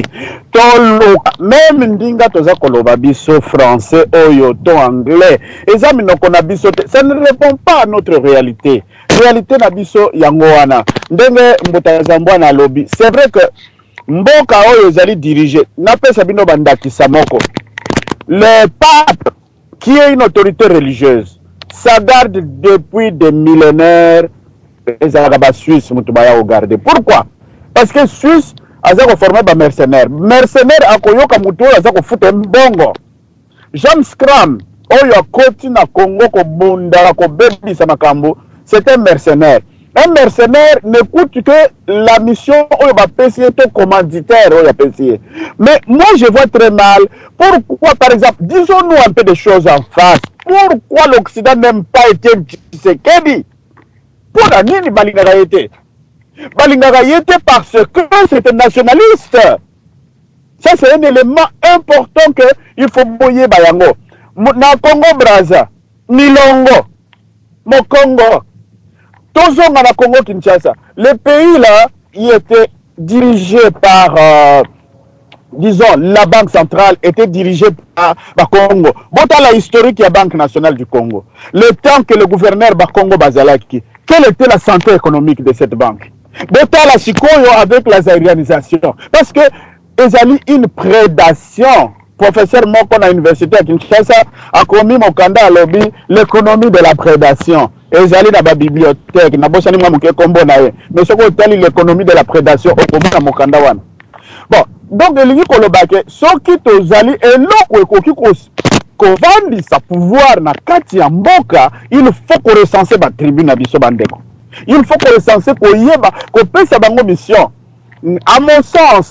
Speaker 4: même ndinga toza koloba biso français oyo to anglais ezami nokona biso ça ne répond pas à notre réalité réalité na biso yango wana ndenge mbota zambwana lobby. C'est vrai que mboka oyo ezali dirigé na pesa bino bandakisa moko le pape qui est une autorité religieuse ça garde depuis des millénaires ezalaka ba Suisse mutu baya regarder. Pourquoi? Parce que Suisse azako former ba mercenaire mercenaire akoyoka mutu azako futa mbongo. James Cram oyo akoti na Congo ko bunda ko bebisa makambo, c'est un mercenaire. Un mercenaire n'écoute que la mission oyo ba pesier to commanditaire oyo pesier. Mais moi je vois très mal pourquoi par exemple disons-nous un peu des choses en face. Pourquoi l'Occident n'aime pas été Tshisekedi? Pour la nini balingaka été balingaka yete parce que c'est un nationaliste. Ça c'est un élément important que il faut boyer bayango. Na Congo Brazza, Milongo, Mokongo, Tozonga na Congo Kinshasa. Le pays là, il était dirigé par, euh, disons, la Banque centrale était dirigée par le Congo. Bon, la historique de la Banque nationale du Congo. Le temps que le gouverneur du Congo Bazalaki, quelle était la santé économique de cette banque? Bota la Sikoyo avec la zaïrianisation. Parce que ils ont une prédation. Professeur Moko à l'université à Kinshasa a commis mon candidat à lobby l'économie de la prédation. Et ils allaient dans la bibliothèque. Mais ce qu'on appelle l'économie de la prédation au commun à mon candidat. Bon, donc les gens qui sont qui aux alliés et l'eau qui vendent sa pouvoir na kati ya mboka, il faut qu'on recense la tribune à biso bandeko. Il faut qu'on recense pour yeba qu'on peut sa bango mission. À mon sens,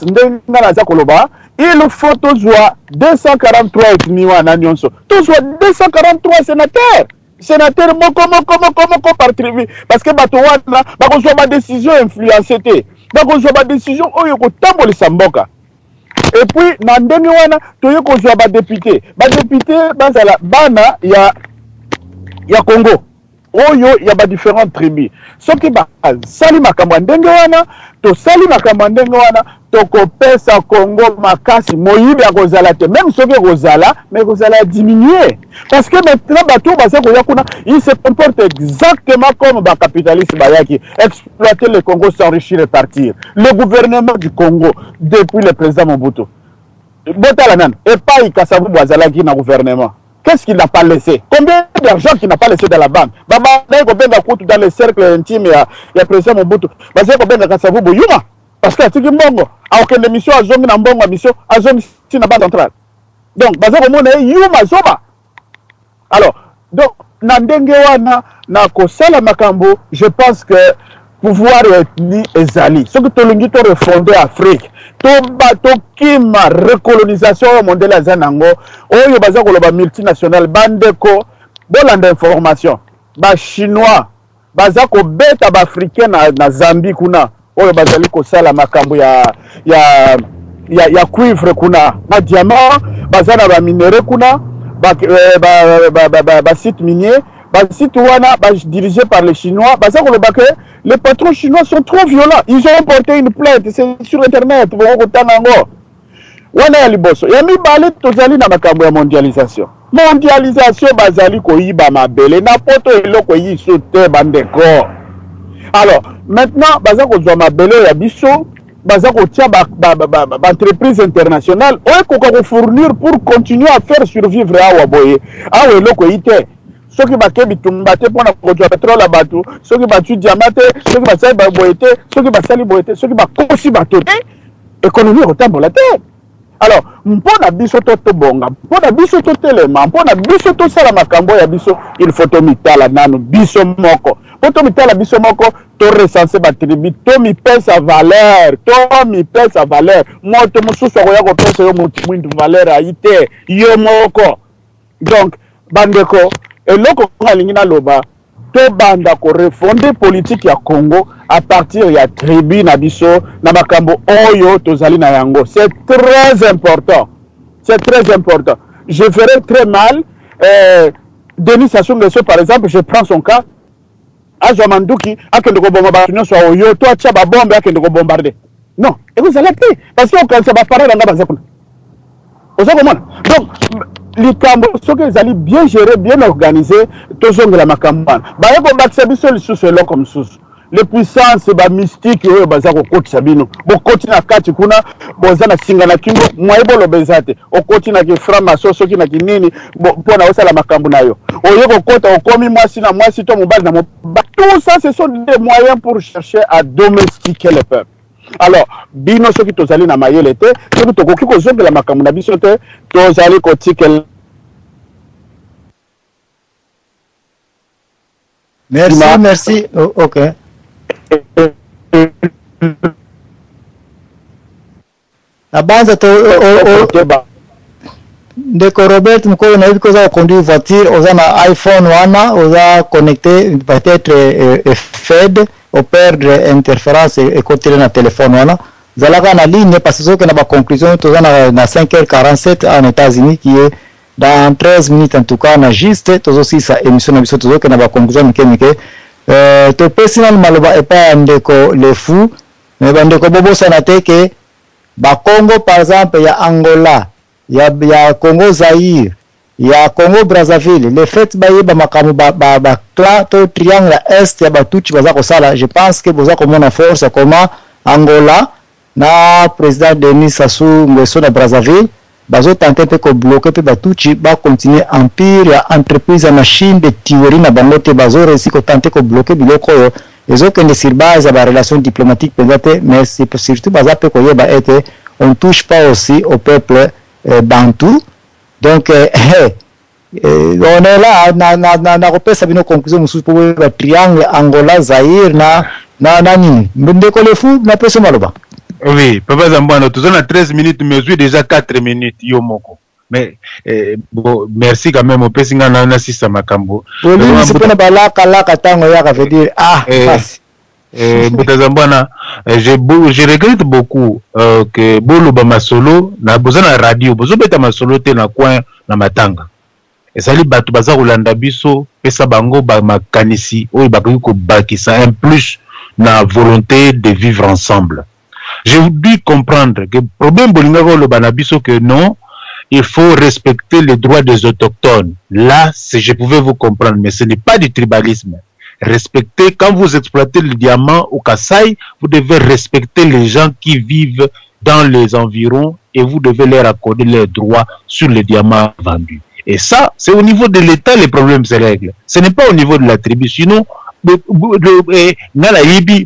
Speaker 4: il faut toujours deux cent quarante-trois ethnies wana nyonso. Toujours deux cent quarante-trois sénateurs. Sénateurs moko moko moko moko par tribu parce que bato wana ba ko ba décision influencée té. Ba ko ba décision oyo ko tambolisa mboka. Et puis na ndenge wana toyo ko ba député. Ba député bazala bana ya ya Congo. oyo ya ba différentes tribus soki ba sali makambo ndenge wana to sali makambo ndenge wana to kopesa Congo makasi moyibi akozala te même soki kozala mais kozala diminuer parce que maintenant bato baza koya kuna il se comporte exactement comme ba capitaliste bayaki exploiter le Congo s'enrichir et partir le gouvernement du Congo depuis le président Mobutu botala nan et pas Kasavu bazalaki na gouvernement. Qu'est-ce qu'il n'a pas laissé? Combien d'argent qu'il n'a pas laissé dans la banque? Baba, dans le cercle intime, il y a le président Mobutu. Parce que c'est Mbongo. A aucune émission, à Zongi na Mbongo, mission, à Zongi si na banque centrale. Donc, Baza Komone, Yuma Zoba. Alors, donc, Nandenge wana, na Kosala Makambo, je pense que pouvoir ni ezali. Ce que tu l'as dit, tu refondé Afrique. Toba tokima recolonisation mondiale zanango oyo baza koloba multinational bandeko bolanda information ba chinois baza ko beta ba africain na, na Zambie kuna oyo bazali ko sala makambo ya ya ya, ya cuivre kuna na diamant baza na ba minéraux kuna ba ba ba, ba, ba, ba site minier ba site wana ba dirigé par les chinois baza koloba que les patrons chinois sont trop violents. Ils ont porté une plainte, c'est sur internet. Wana ya liboso. Yami bale tozali na makambo ya mondialisation. Mondialisation bazali ko yiba mabele na poto eloko yi sote bandeko. Alors, maintenant baza ko zwa mabele ya biso, baza ko tia ba ba ba, ba entreprise internationale, o ko ko fournir pour continuer à faire survivre awa boye. Awa eloko yite. Ceux qui battent bitumba pour produire pétrole à bateau, ceux qui battent diamante, ceux qui battent boyete, ceux qui battent boyete, ceux qui battent aussi bateau. Économie au temps la terre. Alors, mpona biso to bonga, mpona biso to telema, mpona biso to sala makambo ya biso, il faut to mitala nanu biso moko. Poto mitala biso moko, to recenser ba tribu, to mi pesa valeur, to mi pesa valeur. Moto mususu ya ko pesa yo mutu valeur aite, yo moko. Donc, bandeko et loko kalingina loba to banda ko refonder politique ya Congo à partir ya tribu na biso na makambo oyo tozali na yango. C'est très important. C'est très important. Je ferais très mal euh, Denis Sassou Nguesso par exemple, je prends son cas. Azo Manduki akende ko bomba ba nyonso oyo to acha ba bombe akende ko bombarder. Non, et vous allez plus parce que quand ça va parler dans ba zakuna. Donc likambo soki ezali bien géré, bien organisé, tozongela makambo wana bayeko bakisa biso lisusu eloko mosusu les puissances ba mystique oyo baza kokotisa bino bokoti na kati kuna boza na singa na kingo mwaye bolobeza te okoti na kiframaso soki na kinini mpona osala makambo na yo oyo kokota okomi mwasi na mwasi to mobali na mobali. Tout ça ce sont des moyens pour chercher à domestiquer le peuple. Alors, bino soki tozali na mayele te, soki tokoki kozongela makambo na biso te, tozali kotikela.
Speaker 5: Merci, merci. Oh, ok. Abanza to ndeko Robert mkoyo na hivi koza conduire voiture, oza na iPhone wana, oza connecté peut-être euh, F E D au perdre interférence et côté na téléphone wana zalaka na ligne parce que que na ba conclusion toza na, na cinq heures quarante-sept en États-Unis qui est dans treize minutes en tout cas na juste tozo aussi sa émission na biso tozo que na ba conclusion mike mike euh to personal maloba et pas ndeko le fou mais bandeko bobo sanate que ba Congo par exemple ya Angola ya ya Congo Zaïre ya Congo Brazzaville les fêtes bayeba makamu ba ba, ba clan to triangle est ya batuchi baza ko sala. Je pense que boza ko mona force comment Angola na président Denis Sassou Nguesso na Brazzaville bazo tenter pe ko bloquer pe batuchi ba continuer empire ya entreprise ya machine de tuerie na bango te bazo réussi ko tenter ko bloquer biloko yo ezo que ne sur base ba relation diplomatique peut-être mais c'est surtout baza pe ko yeba ete on touche pas aussi au peuple euh, bantou. Donc, euh, euh, on est là, na na na na repesa bino conclusion mususu pour le triangle Angola Zaïre na na na nini ndeko le fou na pesa maloba.
Speaker 3: Oui, papa Zambano, tu as treize minutes, mais je déjà quatre minutes yo moko. Mais eh, bon, merci quand même au pesinga na na sisa makambo.
Speaker 5: Oui, c'est pour na balaka la katango ya veut dire ah passe.
Speaker 3: Eh, Mbutazambana, je, je regrette beaucoup euh, que Bolo Bama Solo na bozana radio, bozo beta masolo te na coin na matanga. ezali bato baza kolanda biso pesa bango ba makanisi oyo bakoki kobakisa un plus na volonté de vivre ensemble. Je dû comprendre que le problème de que non, il faut respecter les droits des autochtones. Là, je pouvais vous comprendre, mais ce n'est pas du tribalisme. Respecter, quand vous exploitez le diamant au Kasaï, vous devez respecter les gens qui vivent dans les environs et vous devez leur accorder leurs droits sur les diamants vendus. Et ça, c'est au niveau de l'État les problèmes se règlent. Ce n'est pas au niveau de la tribu. Sinon, dans la Libye,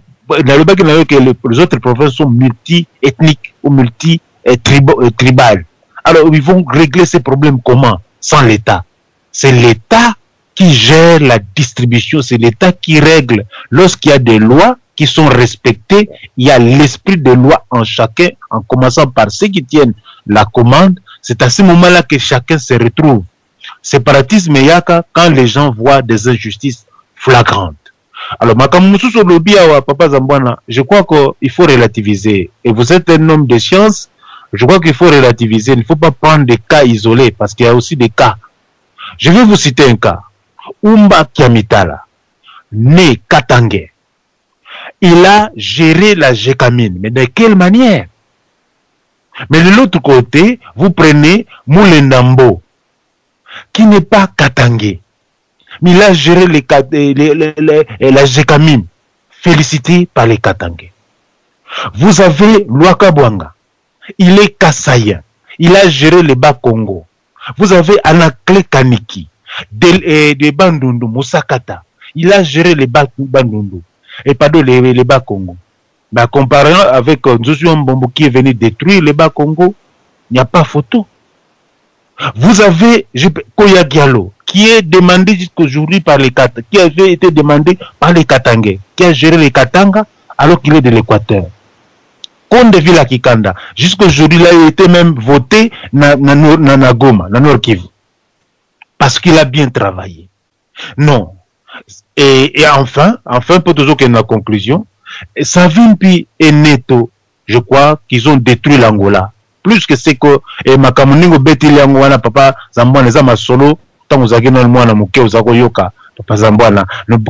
Speaker 3: les autres provinces sont multi-ethniques ou multi-tribales. Alors, ils vont régler ces problèmes comment? Sans l'État. C'est l'État qui gère la distribution, c'est l'État qui règle. Lorsqu'il y a des lois qui sont respectées, il y a l'esprit de loi en chacun, en commençant par ceux qui tiennent la commande. C'est à ce moment-là que chacun se retrouve. Séparatisme yaka quand les gens voient des injustices flagrantes. Alors, Papa Zambouana, je crois qu'il faut relativiser. Et vous êtes un homme de science, je crois qu'il faut relativiser. Il ne faut pas prendre des cas isolés, parce qu'il y a aussi des cas. Je vais vous citer un cas. Umba Kiamitala, né Katangé, il a géré la Gécamine. Mais de quelle manière? Mais de l'autre côté, vous prenez Moulendambo, qui n'est pas Katangé. Mais il a géré les, les, les, les, la Gécamine. Félicité par les Katangé. Vous avez Luakabwanga. Il est Kassaïen. Il a géré les Bas-Congo. Vous avez Anakle Kaniki. De, eh, de Bandundu, Moussakata. Il a géré les Bandundu. Et pardon, les, les Bas-Congo. Mais comparant avec Nzouzou Mbombo qui est venu détruire les Bas-Congo, il n'y a pas photo. Vous avez Koya Diallo, qui est demandé jusqu'aujourd'hui par les Katangais, qui avait été demandé par les Katangais, qui a géré les Katanga alors qu'il est de l'Équateur. Konde Villa Kikanda, jusqu'aujourd'hui, là, il a été même voté na, na, na, na Goma, na Nord Kivu. Parce qu'il a bien travaillé. Non. Et, et enfin, enfin, pour toujours qu'il y ait une conclusion, Savimpi et Neto, je crois qu'ils ont détruit l'Angola. Plus que c'est que, et Makamuningo Beti l'Angola, papa Zambouana, Zama Solo, tant vous avez dans le Mouke, vous avez Yoka, papa Zambouana,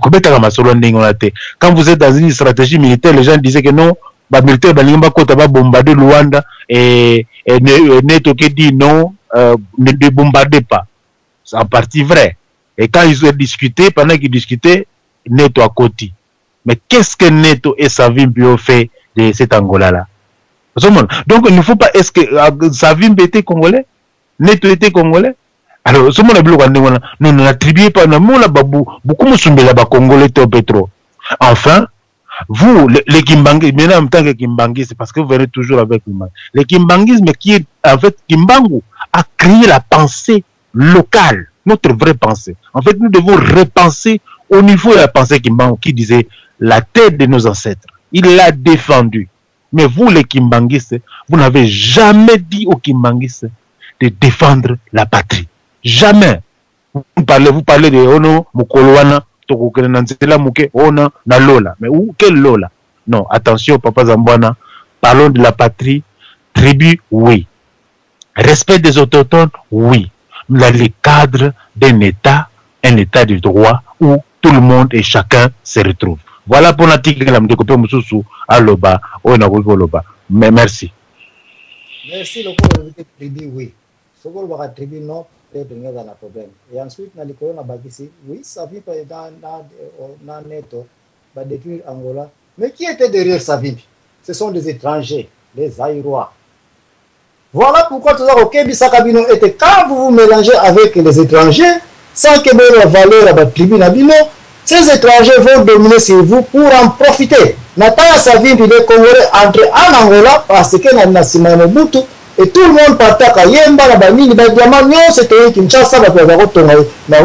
Speaker 3: quand vous êtes dans une stratégie militaire, les gens disaient que non, les militaires vont bombarder Luanda, et, et Neto qui dit non, euh, ne bombardez pas. C'est en partie vrai. Et quand ils ont discuté, pendant qu'ils discutaient, Neto a côté. Mais qu'est-ce que Neto et Savimbi ont fait de cet Angola-là? Donc il ne faut pas, est-ce que uh, Savimbi était congolais? Neto était congolais? Alors, ce monde a non, non, n'attribuez pas, non, mon babou, beaucoup de Musumbela ba congolais au pétro. Enfin, vous, les, les Kimbangi, mais en même temps que Kimbangi, c'est parce que vous verrez toujours avec Kimbangi. Le Kimbangisme qui est, en fait, Kimbangu a créé la pensée locale, notre vraie pensée. En fait, nous devons repenser au niveau de la pensée Kimbangu qui disait la tête de nos ancêtres. Il l'a défendu. Mais vous, les Kimbangistes, vous n'avez jamais dit aux Kimbangistes de défendre la patrie. Jamais. Vous parlez, vous parlez de Ono, Mukoloana, Tokokenanzela, Muke, Ona, na Lola. Mais où, quel Lola? Non, attention, Papa Zambouana. Parlons de la patrie. Tribu, oui. Respect des autochtones, oui. Dans les cadres d'un État, un État de droit où tout le monde et chacun se retrouve. Voilà pour l'article que je découpé Moussoussou à Loba, au Nagogo Loba. Mais merci.
Speaker 5: Merci, le coup de tribu, oui. Ce qu'on va tribu, non, peut-être qu'il y a un problème. Et ensuite, dans les colons, oui, ça vit dans Neto, va détruire Angola. Mais qui était derrière Savimbi? Ce sont des étrangers, les Aïrois. Voilà pourquoi tout ça, ok, Bissakabino était quand vous vous mélangez avec les étrangers, sans que vous ayez valeur à votre tribu Nabino, ces étrangers vont dominer sur vous pour en profiter. Nataya Savimbi, les Congolais entrent en Angola parce que nous avons Mobutu et tout le monde partait à Yemba, la Bamini, la Diamant, c'était Kinshasa, la Pavaroto, moi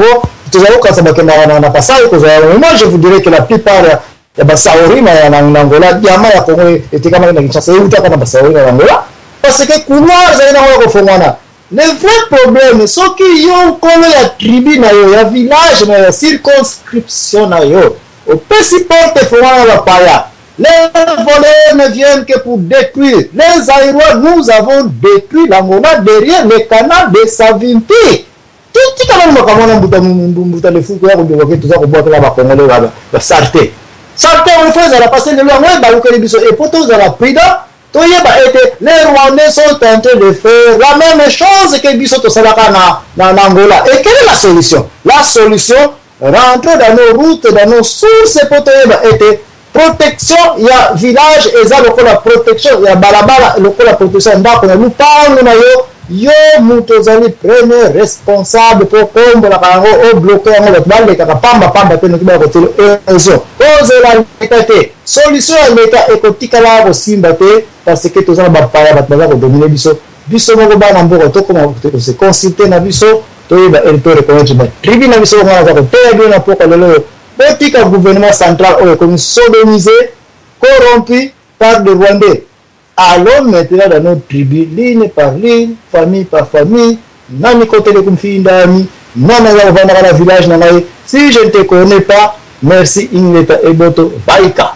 Speaker 5: je vous dirais que la plupart des Bassaori en Angola, Diamant, la Congo était comme un Kinshasa, et vous avez Bassaori en Angola. Parce que couloir, le vrai problème, c'est qu'ils ont comme la tribu, la village, la circonscription, au petit porte la paya. Les voleurs ne viennent que pour détruire. Les Aïrois, nous avons détruit l'Angola derrière le canal de Savimbi. Tout tika nani makambo na mbuta mbuta lefuku ya koboka tout ça ko boka ba congolais ba ba sarté sarté on fait la passer le loin ba ko biso et poto za la prida to yeba ete les Rwandais sont en train de faire la même chose que biso to salaka na na Angola. Et quelle est la solution? La solution, rentrer dans nos routes, dans nos sources poto yeba ete protection ya village eza lokola protection ya balabala lokola protection ndako na lupango na yo yo mutu ozali premier responsable pour kombola kango o bloquer yango bato balekaka pamba pamba te noki bakotela érosion kozela leta te solution ya leta ekotikala kosimba te parce que toza na bapaya bato baza kodomine biso biso moko bana mboka tokoma kose consulter na biso toyeba to reconnaître batribi na biso ngana za koteya bino na poko lelo botika gouvernement central oyo ekomi sodomisé corrompu par des Rwandais. Allons maintenant dans notre tribu, ligne par ligne, famille par famille, nani côté de Kumfindani, nani va dans le village nanaï. Si je ne te connais pas, merci Ingleta Eboto Baika.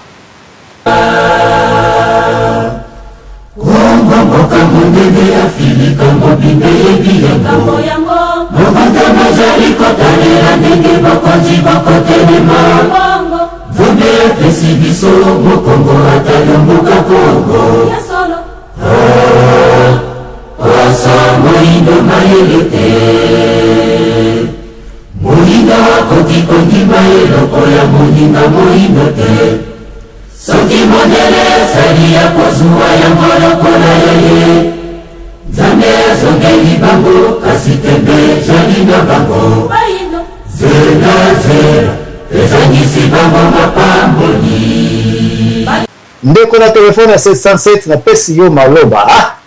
Speaker 6: Vumbi fesi biso mokongo atalumbuka kongo yasolo ah wasa moindo mayelete moinda koti koti mayelo koya moinda moindo te soki modele sali ya kozua ya molo kola yaye Zambe zongeli bango kasi tembe jali na bango moindo zela zela
Speaker 5: ndeko na telefone ya sept cent sept na pesi yo maloba ah?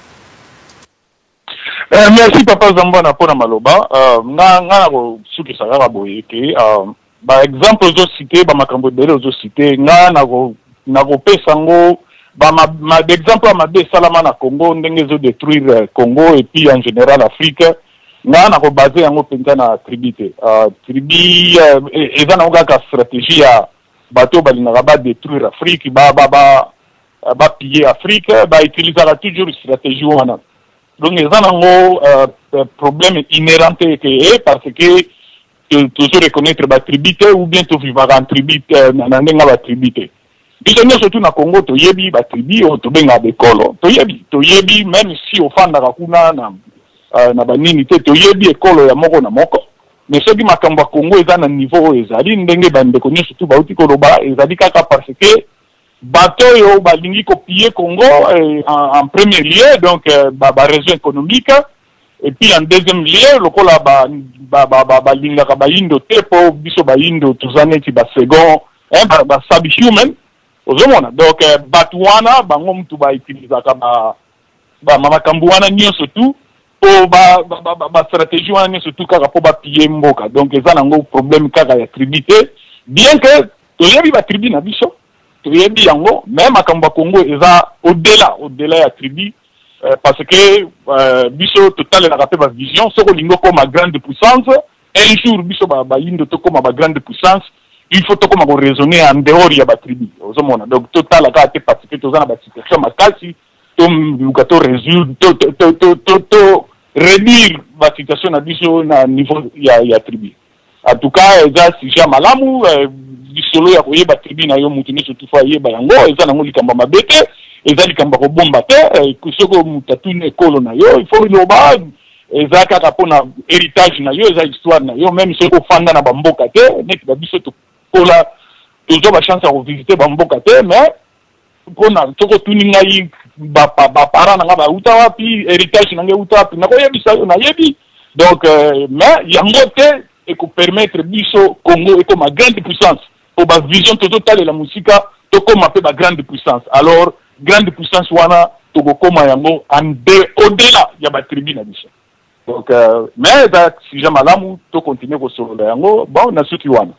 Speaker 7: Euh, merci papa Zambana pona maloba euh, nga nga na ko sukisa kaka boye ke euh, ba exemple ozo cité ba makambo bele ozo cité nga na ko na ko pesa ngo ba ma, ma d'exemple ma de salama na Congo ndenge zo détruire euh, Congo et puis en général Afrique nga na ko basé yango penza na tribu te uh, tribu uh, eza na kaka stratégie ya bato balingaka ba détruire Afrique ba ba ba ba piller Afrique ba utilisera toujours stratégie wana donc eza nango uh, problème inhérent que parce que toujours reconnaître ba tribu te ou bien to vivre en tribu na ndenga ba tribu te biso surtout na Congo to yebi ba tribu o to benga bekolo to yebi to yebi même si ofandaka kuna na Uh, na banini te toyebi ekolo ya moko na moko mais soki makambo ya Congo eza na niveau ezali ndenge bandeko nyonso tu bauti koloba ezali kaka parce que bato oyo balingi kopiller Congo eh, en, en premier lieu donc eh, ba, ba région économique et puis en deuxième lieu lokola ba ba ba, ba, ba lingaka bayindo te po biso bayindo toza neti ba second hein ba, ba subhuman ozomona donc eh, bato wana bango mutu ba utilisaka ba ba makambo wana nyonso tu po ba ba ba, ba stratégie wana surtout kaka po ba piller mboka donc eza nango problème kaka ya tribu te bien que toyebi ba tribu na biso toyebi yango même makambo ya Congo eza au-delà au-delà ya tribu euh, parce que euh, biso total la rappel ba vision soko lingo comme grande puissance un jour biso ba ba yindo to comme ba grande puissance il faut to comme ko raisonner en dehors ya ba tribu ozomona donc total la ka te parce que tozana ba situation makasi tom lukato résoudre to to to to to réduire la situation na biso na niveau ya ya tribu en tout cas eza sija malamu bisolo ya koyeba tribu na yo mutu neso tufa yeba yango eza nango likamba mabete eza likamba ko bomba te kusoko mutatune ekolo na yo il faut loba eza kaka pona héritage na yo eza histoire na yo même soko fanda na bamboka te nek ba biso to kola tozo ba chance à visiter bamboka te mais pona soko tuninga yi ba ba ba para na ba uta wapi héritage na nge uta wapi na ko yebi sa yo na yebi donc euh, mais yango te et ko permettre biso Congo et comme grande puissance pour ba vision totale la musique to comme pe ba grande puissance alors grande puissance wana to ko koma yango en de au-delà ya ba tribu na biso donc euh, mais da si jamais malamu to continuer ko solo yango bon na suki wana.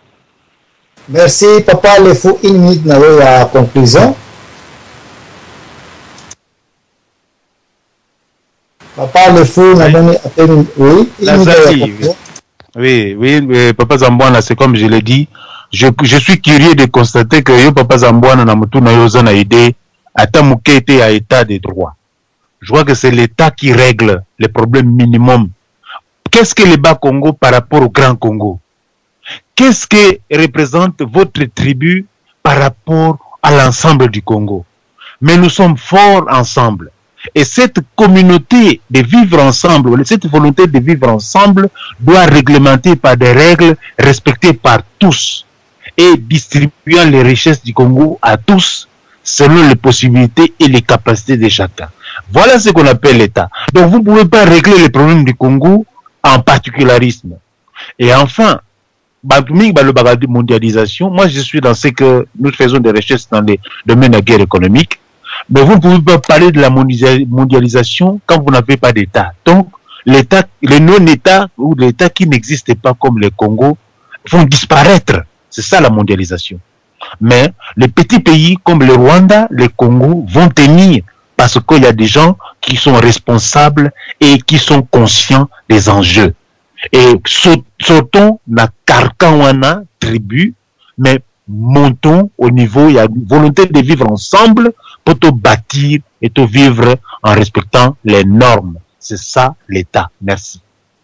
Speaker 5: Merci papa le fou une minute na la conclusion. Papa le fou n'a donné oui,
Speaker 3: oui, oui, oui, oui, papa Zambouana, c'est comme je l'ai dit, je, je suis curieux de constater que yo papa Zambouana na mutu na yo zana idée ata mukete à état de droit. Je vois que c'est l'État qui règle les problèmes minimums. qu'est-ce que le Bas Congo par rapport au Grand Congo? Qu'est-ce que représente votre tribu par rapport à l'ensemble du Congo? Mais nous sommes forts ensemble. Et cette communauté de vivre ensemble, cette volonté de vivre ensemble doit réglementer par des règles respectées par tous et distribuant les richesses du Congo à tous selon les possibilités et les capacités de chacun. Voilà ce qu'on appelle l'État. Donc vous ne pouvez pas régler les problèmes du Congo en particularisme. Et enfin, le mondialisation, moi je suis dans ce que nous faisons des recherches dans les domaines de la guerre économique, mais vous ne pouvez pas parler de la mondialisation quand vous n'avez pas d'État. Donc l'État, les non-États ou l'État qui n'existent pas comme le Congo vont disparaître. C'est ça la mondialisation. Mais les petits pays comme le Rwanda, le Congo vont tenir parce qu'il y a des gens qui sont responsables et qui sont conscients des enjeux. Et sautons la Karkawana tribu, mais montons au niveau, il y a une volonté de vivre ensemble pour te bâtir et te vivre en respectant les normes. C'est ça l'État. Merci.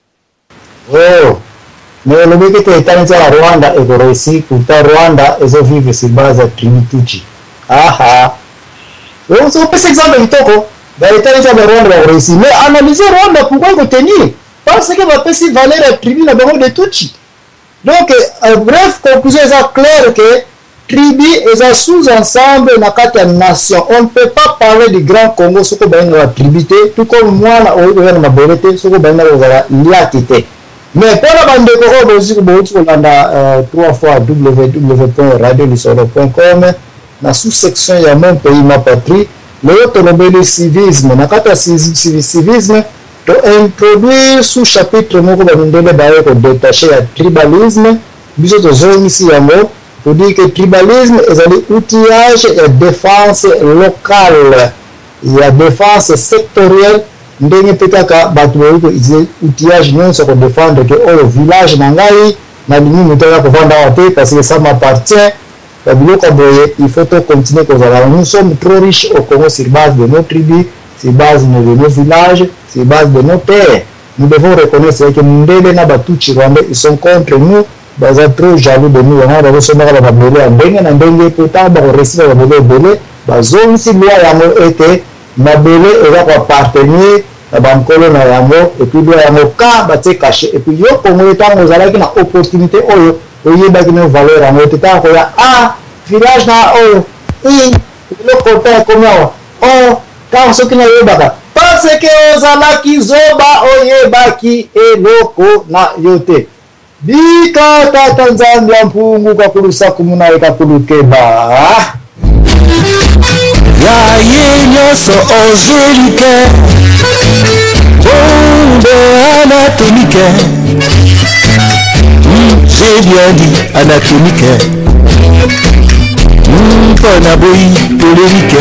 Speaker 5: Oh, mais le but que l'État de Rwanda est réussi, pourtant Rwanda est vivre sur base de tribu Tutsi. Ah ah. Donc, c'est un peu cet exemple de Toko. L'État de Rwanda est réussi. Mais analyser Rwanda, pourquoi il faut tenir? Parce que va passer valeur la tribu la banque de Tutsi. Donc, euh, bref, conclusion est claire que tribu est sous-ensemble dans la nation. On ne peut pas parler du Grand Congo ce que ben la tribité, tout comme moi la au gouvernement ma bonité, ce que ben la liatité. Mais pour la bande de Congo aussi que bon on a trois fois w w w point radio lisolo point com na sous-section ya mon pays ma patrie, l'autre le civisme, na kata civisme to introduire sous chapitre moko ba ndele ba ko détacher ya tribalisme, biso to zone ici ya mo pour dire que le tribalisme est un outillage et défense locale. Il y a défense sectorielle. Ndenge peut-être que les outillages non sont pour défendre que au village nangai na limi mutaka ko vanda wapi parce que ça m'appartient. Il faut continuer comme ça. Nous sommes trop riches au Congo sur base de nos tribus, sur base de nos villages, sur base de nos terres. Nous devons reconnaître que Ndele na Batuchi Rwanda ils sont contre nous. Baza trop jaloux de nous, on a reçu ma la babele en dengue en dengue pourtant ba reçu la babele belé ba zone si loi yango était ma belé et va appartenir à bankolo na yango et puis loi yango ka ba te caché et puis yo comme étant nous allons qui na opportunité oyo oyo ba qui nos valeurs en autre temps ko ya ah village na oh oui le côté comme oh quand ce qui na yo baka parce que ozala ki zoba oye baki et loko na yote Bika tata nzambi ya mpungu kwa kulusa kumuna eka kulukeba.
Speaker 6: Ya ye nyoso ozulike Bombe anatomique mm, j'ai bien dit anatomique mm, Pona boyi polémique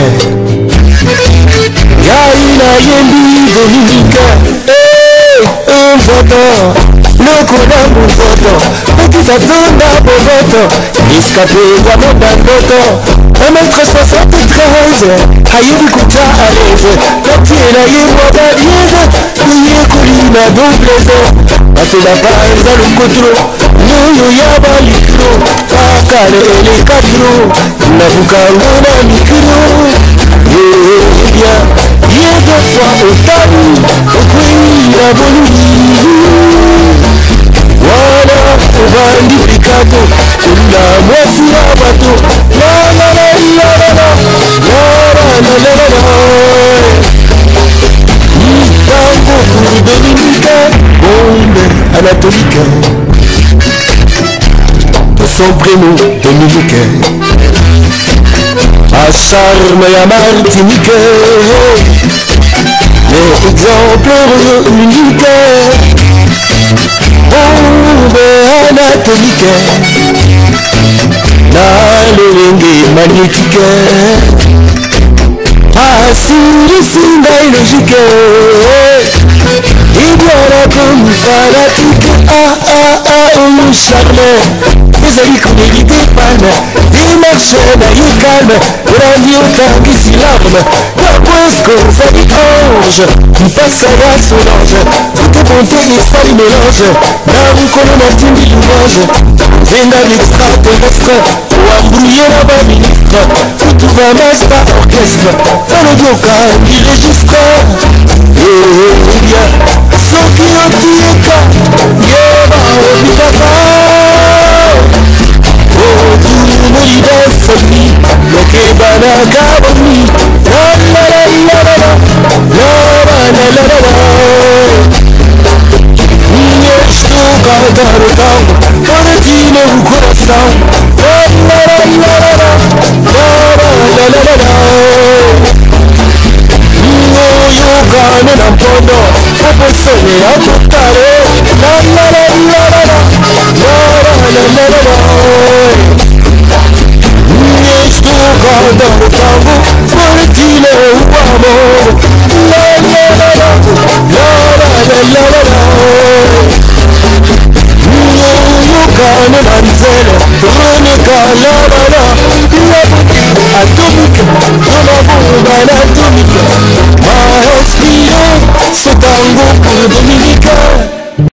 Speaker 6: Ya ina yembi dominique Hey, un voto Loko na mvoto Petita tonda boboto Escapé wa moda ndoto un mètre soixante-treize Hayebi kuta à l'aise Quartier na ye moda dièse Kuye kulina doubleze Batela panza lukutro Nuyo yaba likro Pakale ele katro Nabukango na mikro Yeah, yeah Yeah, deux fois au tabou Okui na boni Wana ubandi pikato Kula mwasi ya bato La la la la la la La la la la la Nitango kuri dominika Bombe anatolika De son prénom Dominique A charme ya Martinique Mais exemple unique Bombe anatomique Na lelenge magnétique Asiri sinda illogique Idiara comme fanatique Ah ah ah oh charme
Speaker 8: ezali komérite pana démarche na yo calme orandi otangisi larme yakoesko ozali ange mpasa ya solange toute bonté esali mélange na nkolo natindi louange zenga l'extraterrestre oambrouye na baministre kutu bamasta orchestre talobi okangi registre eya soki otieka yeba obikaka otumulida soki yokebanaka bomi lalalalalala lalalalalala nyeshtuka tarutango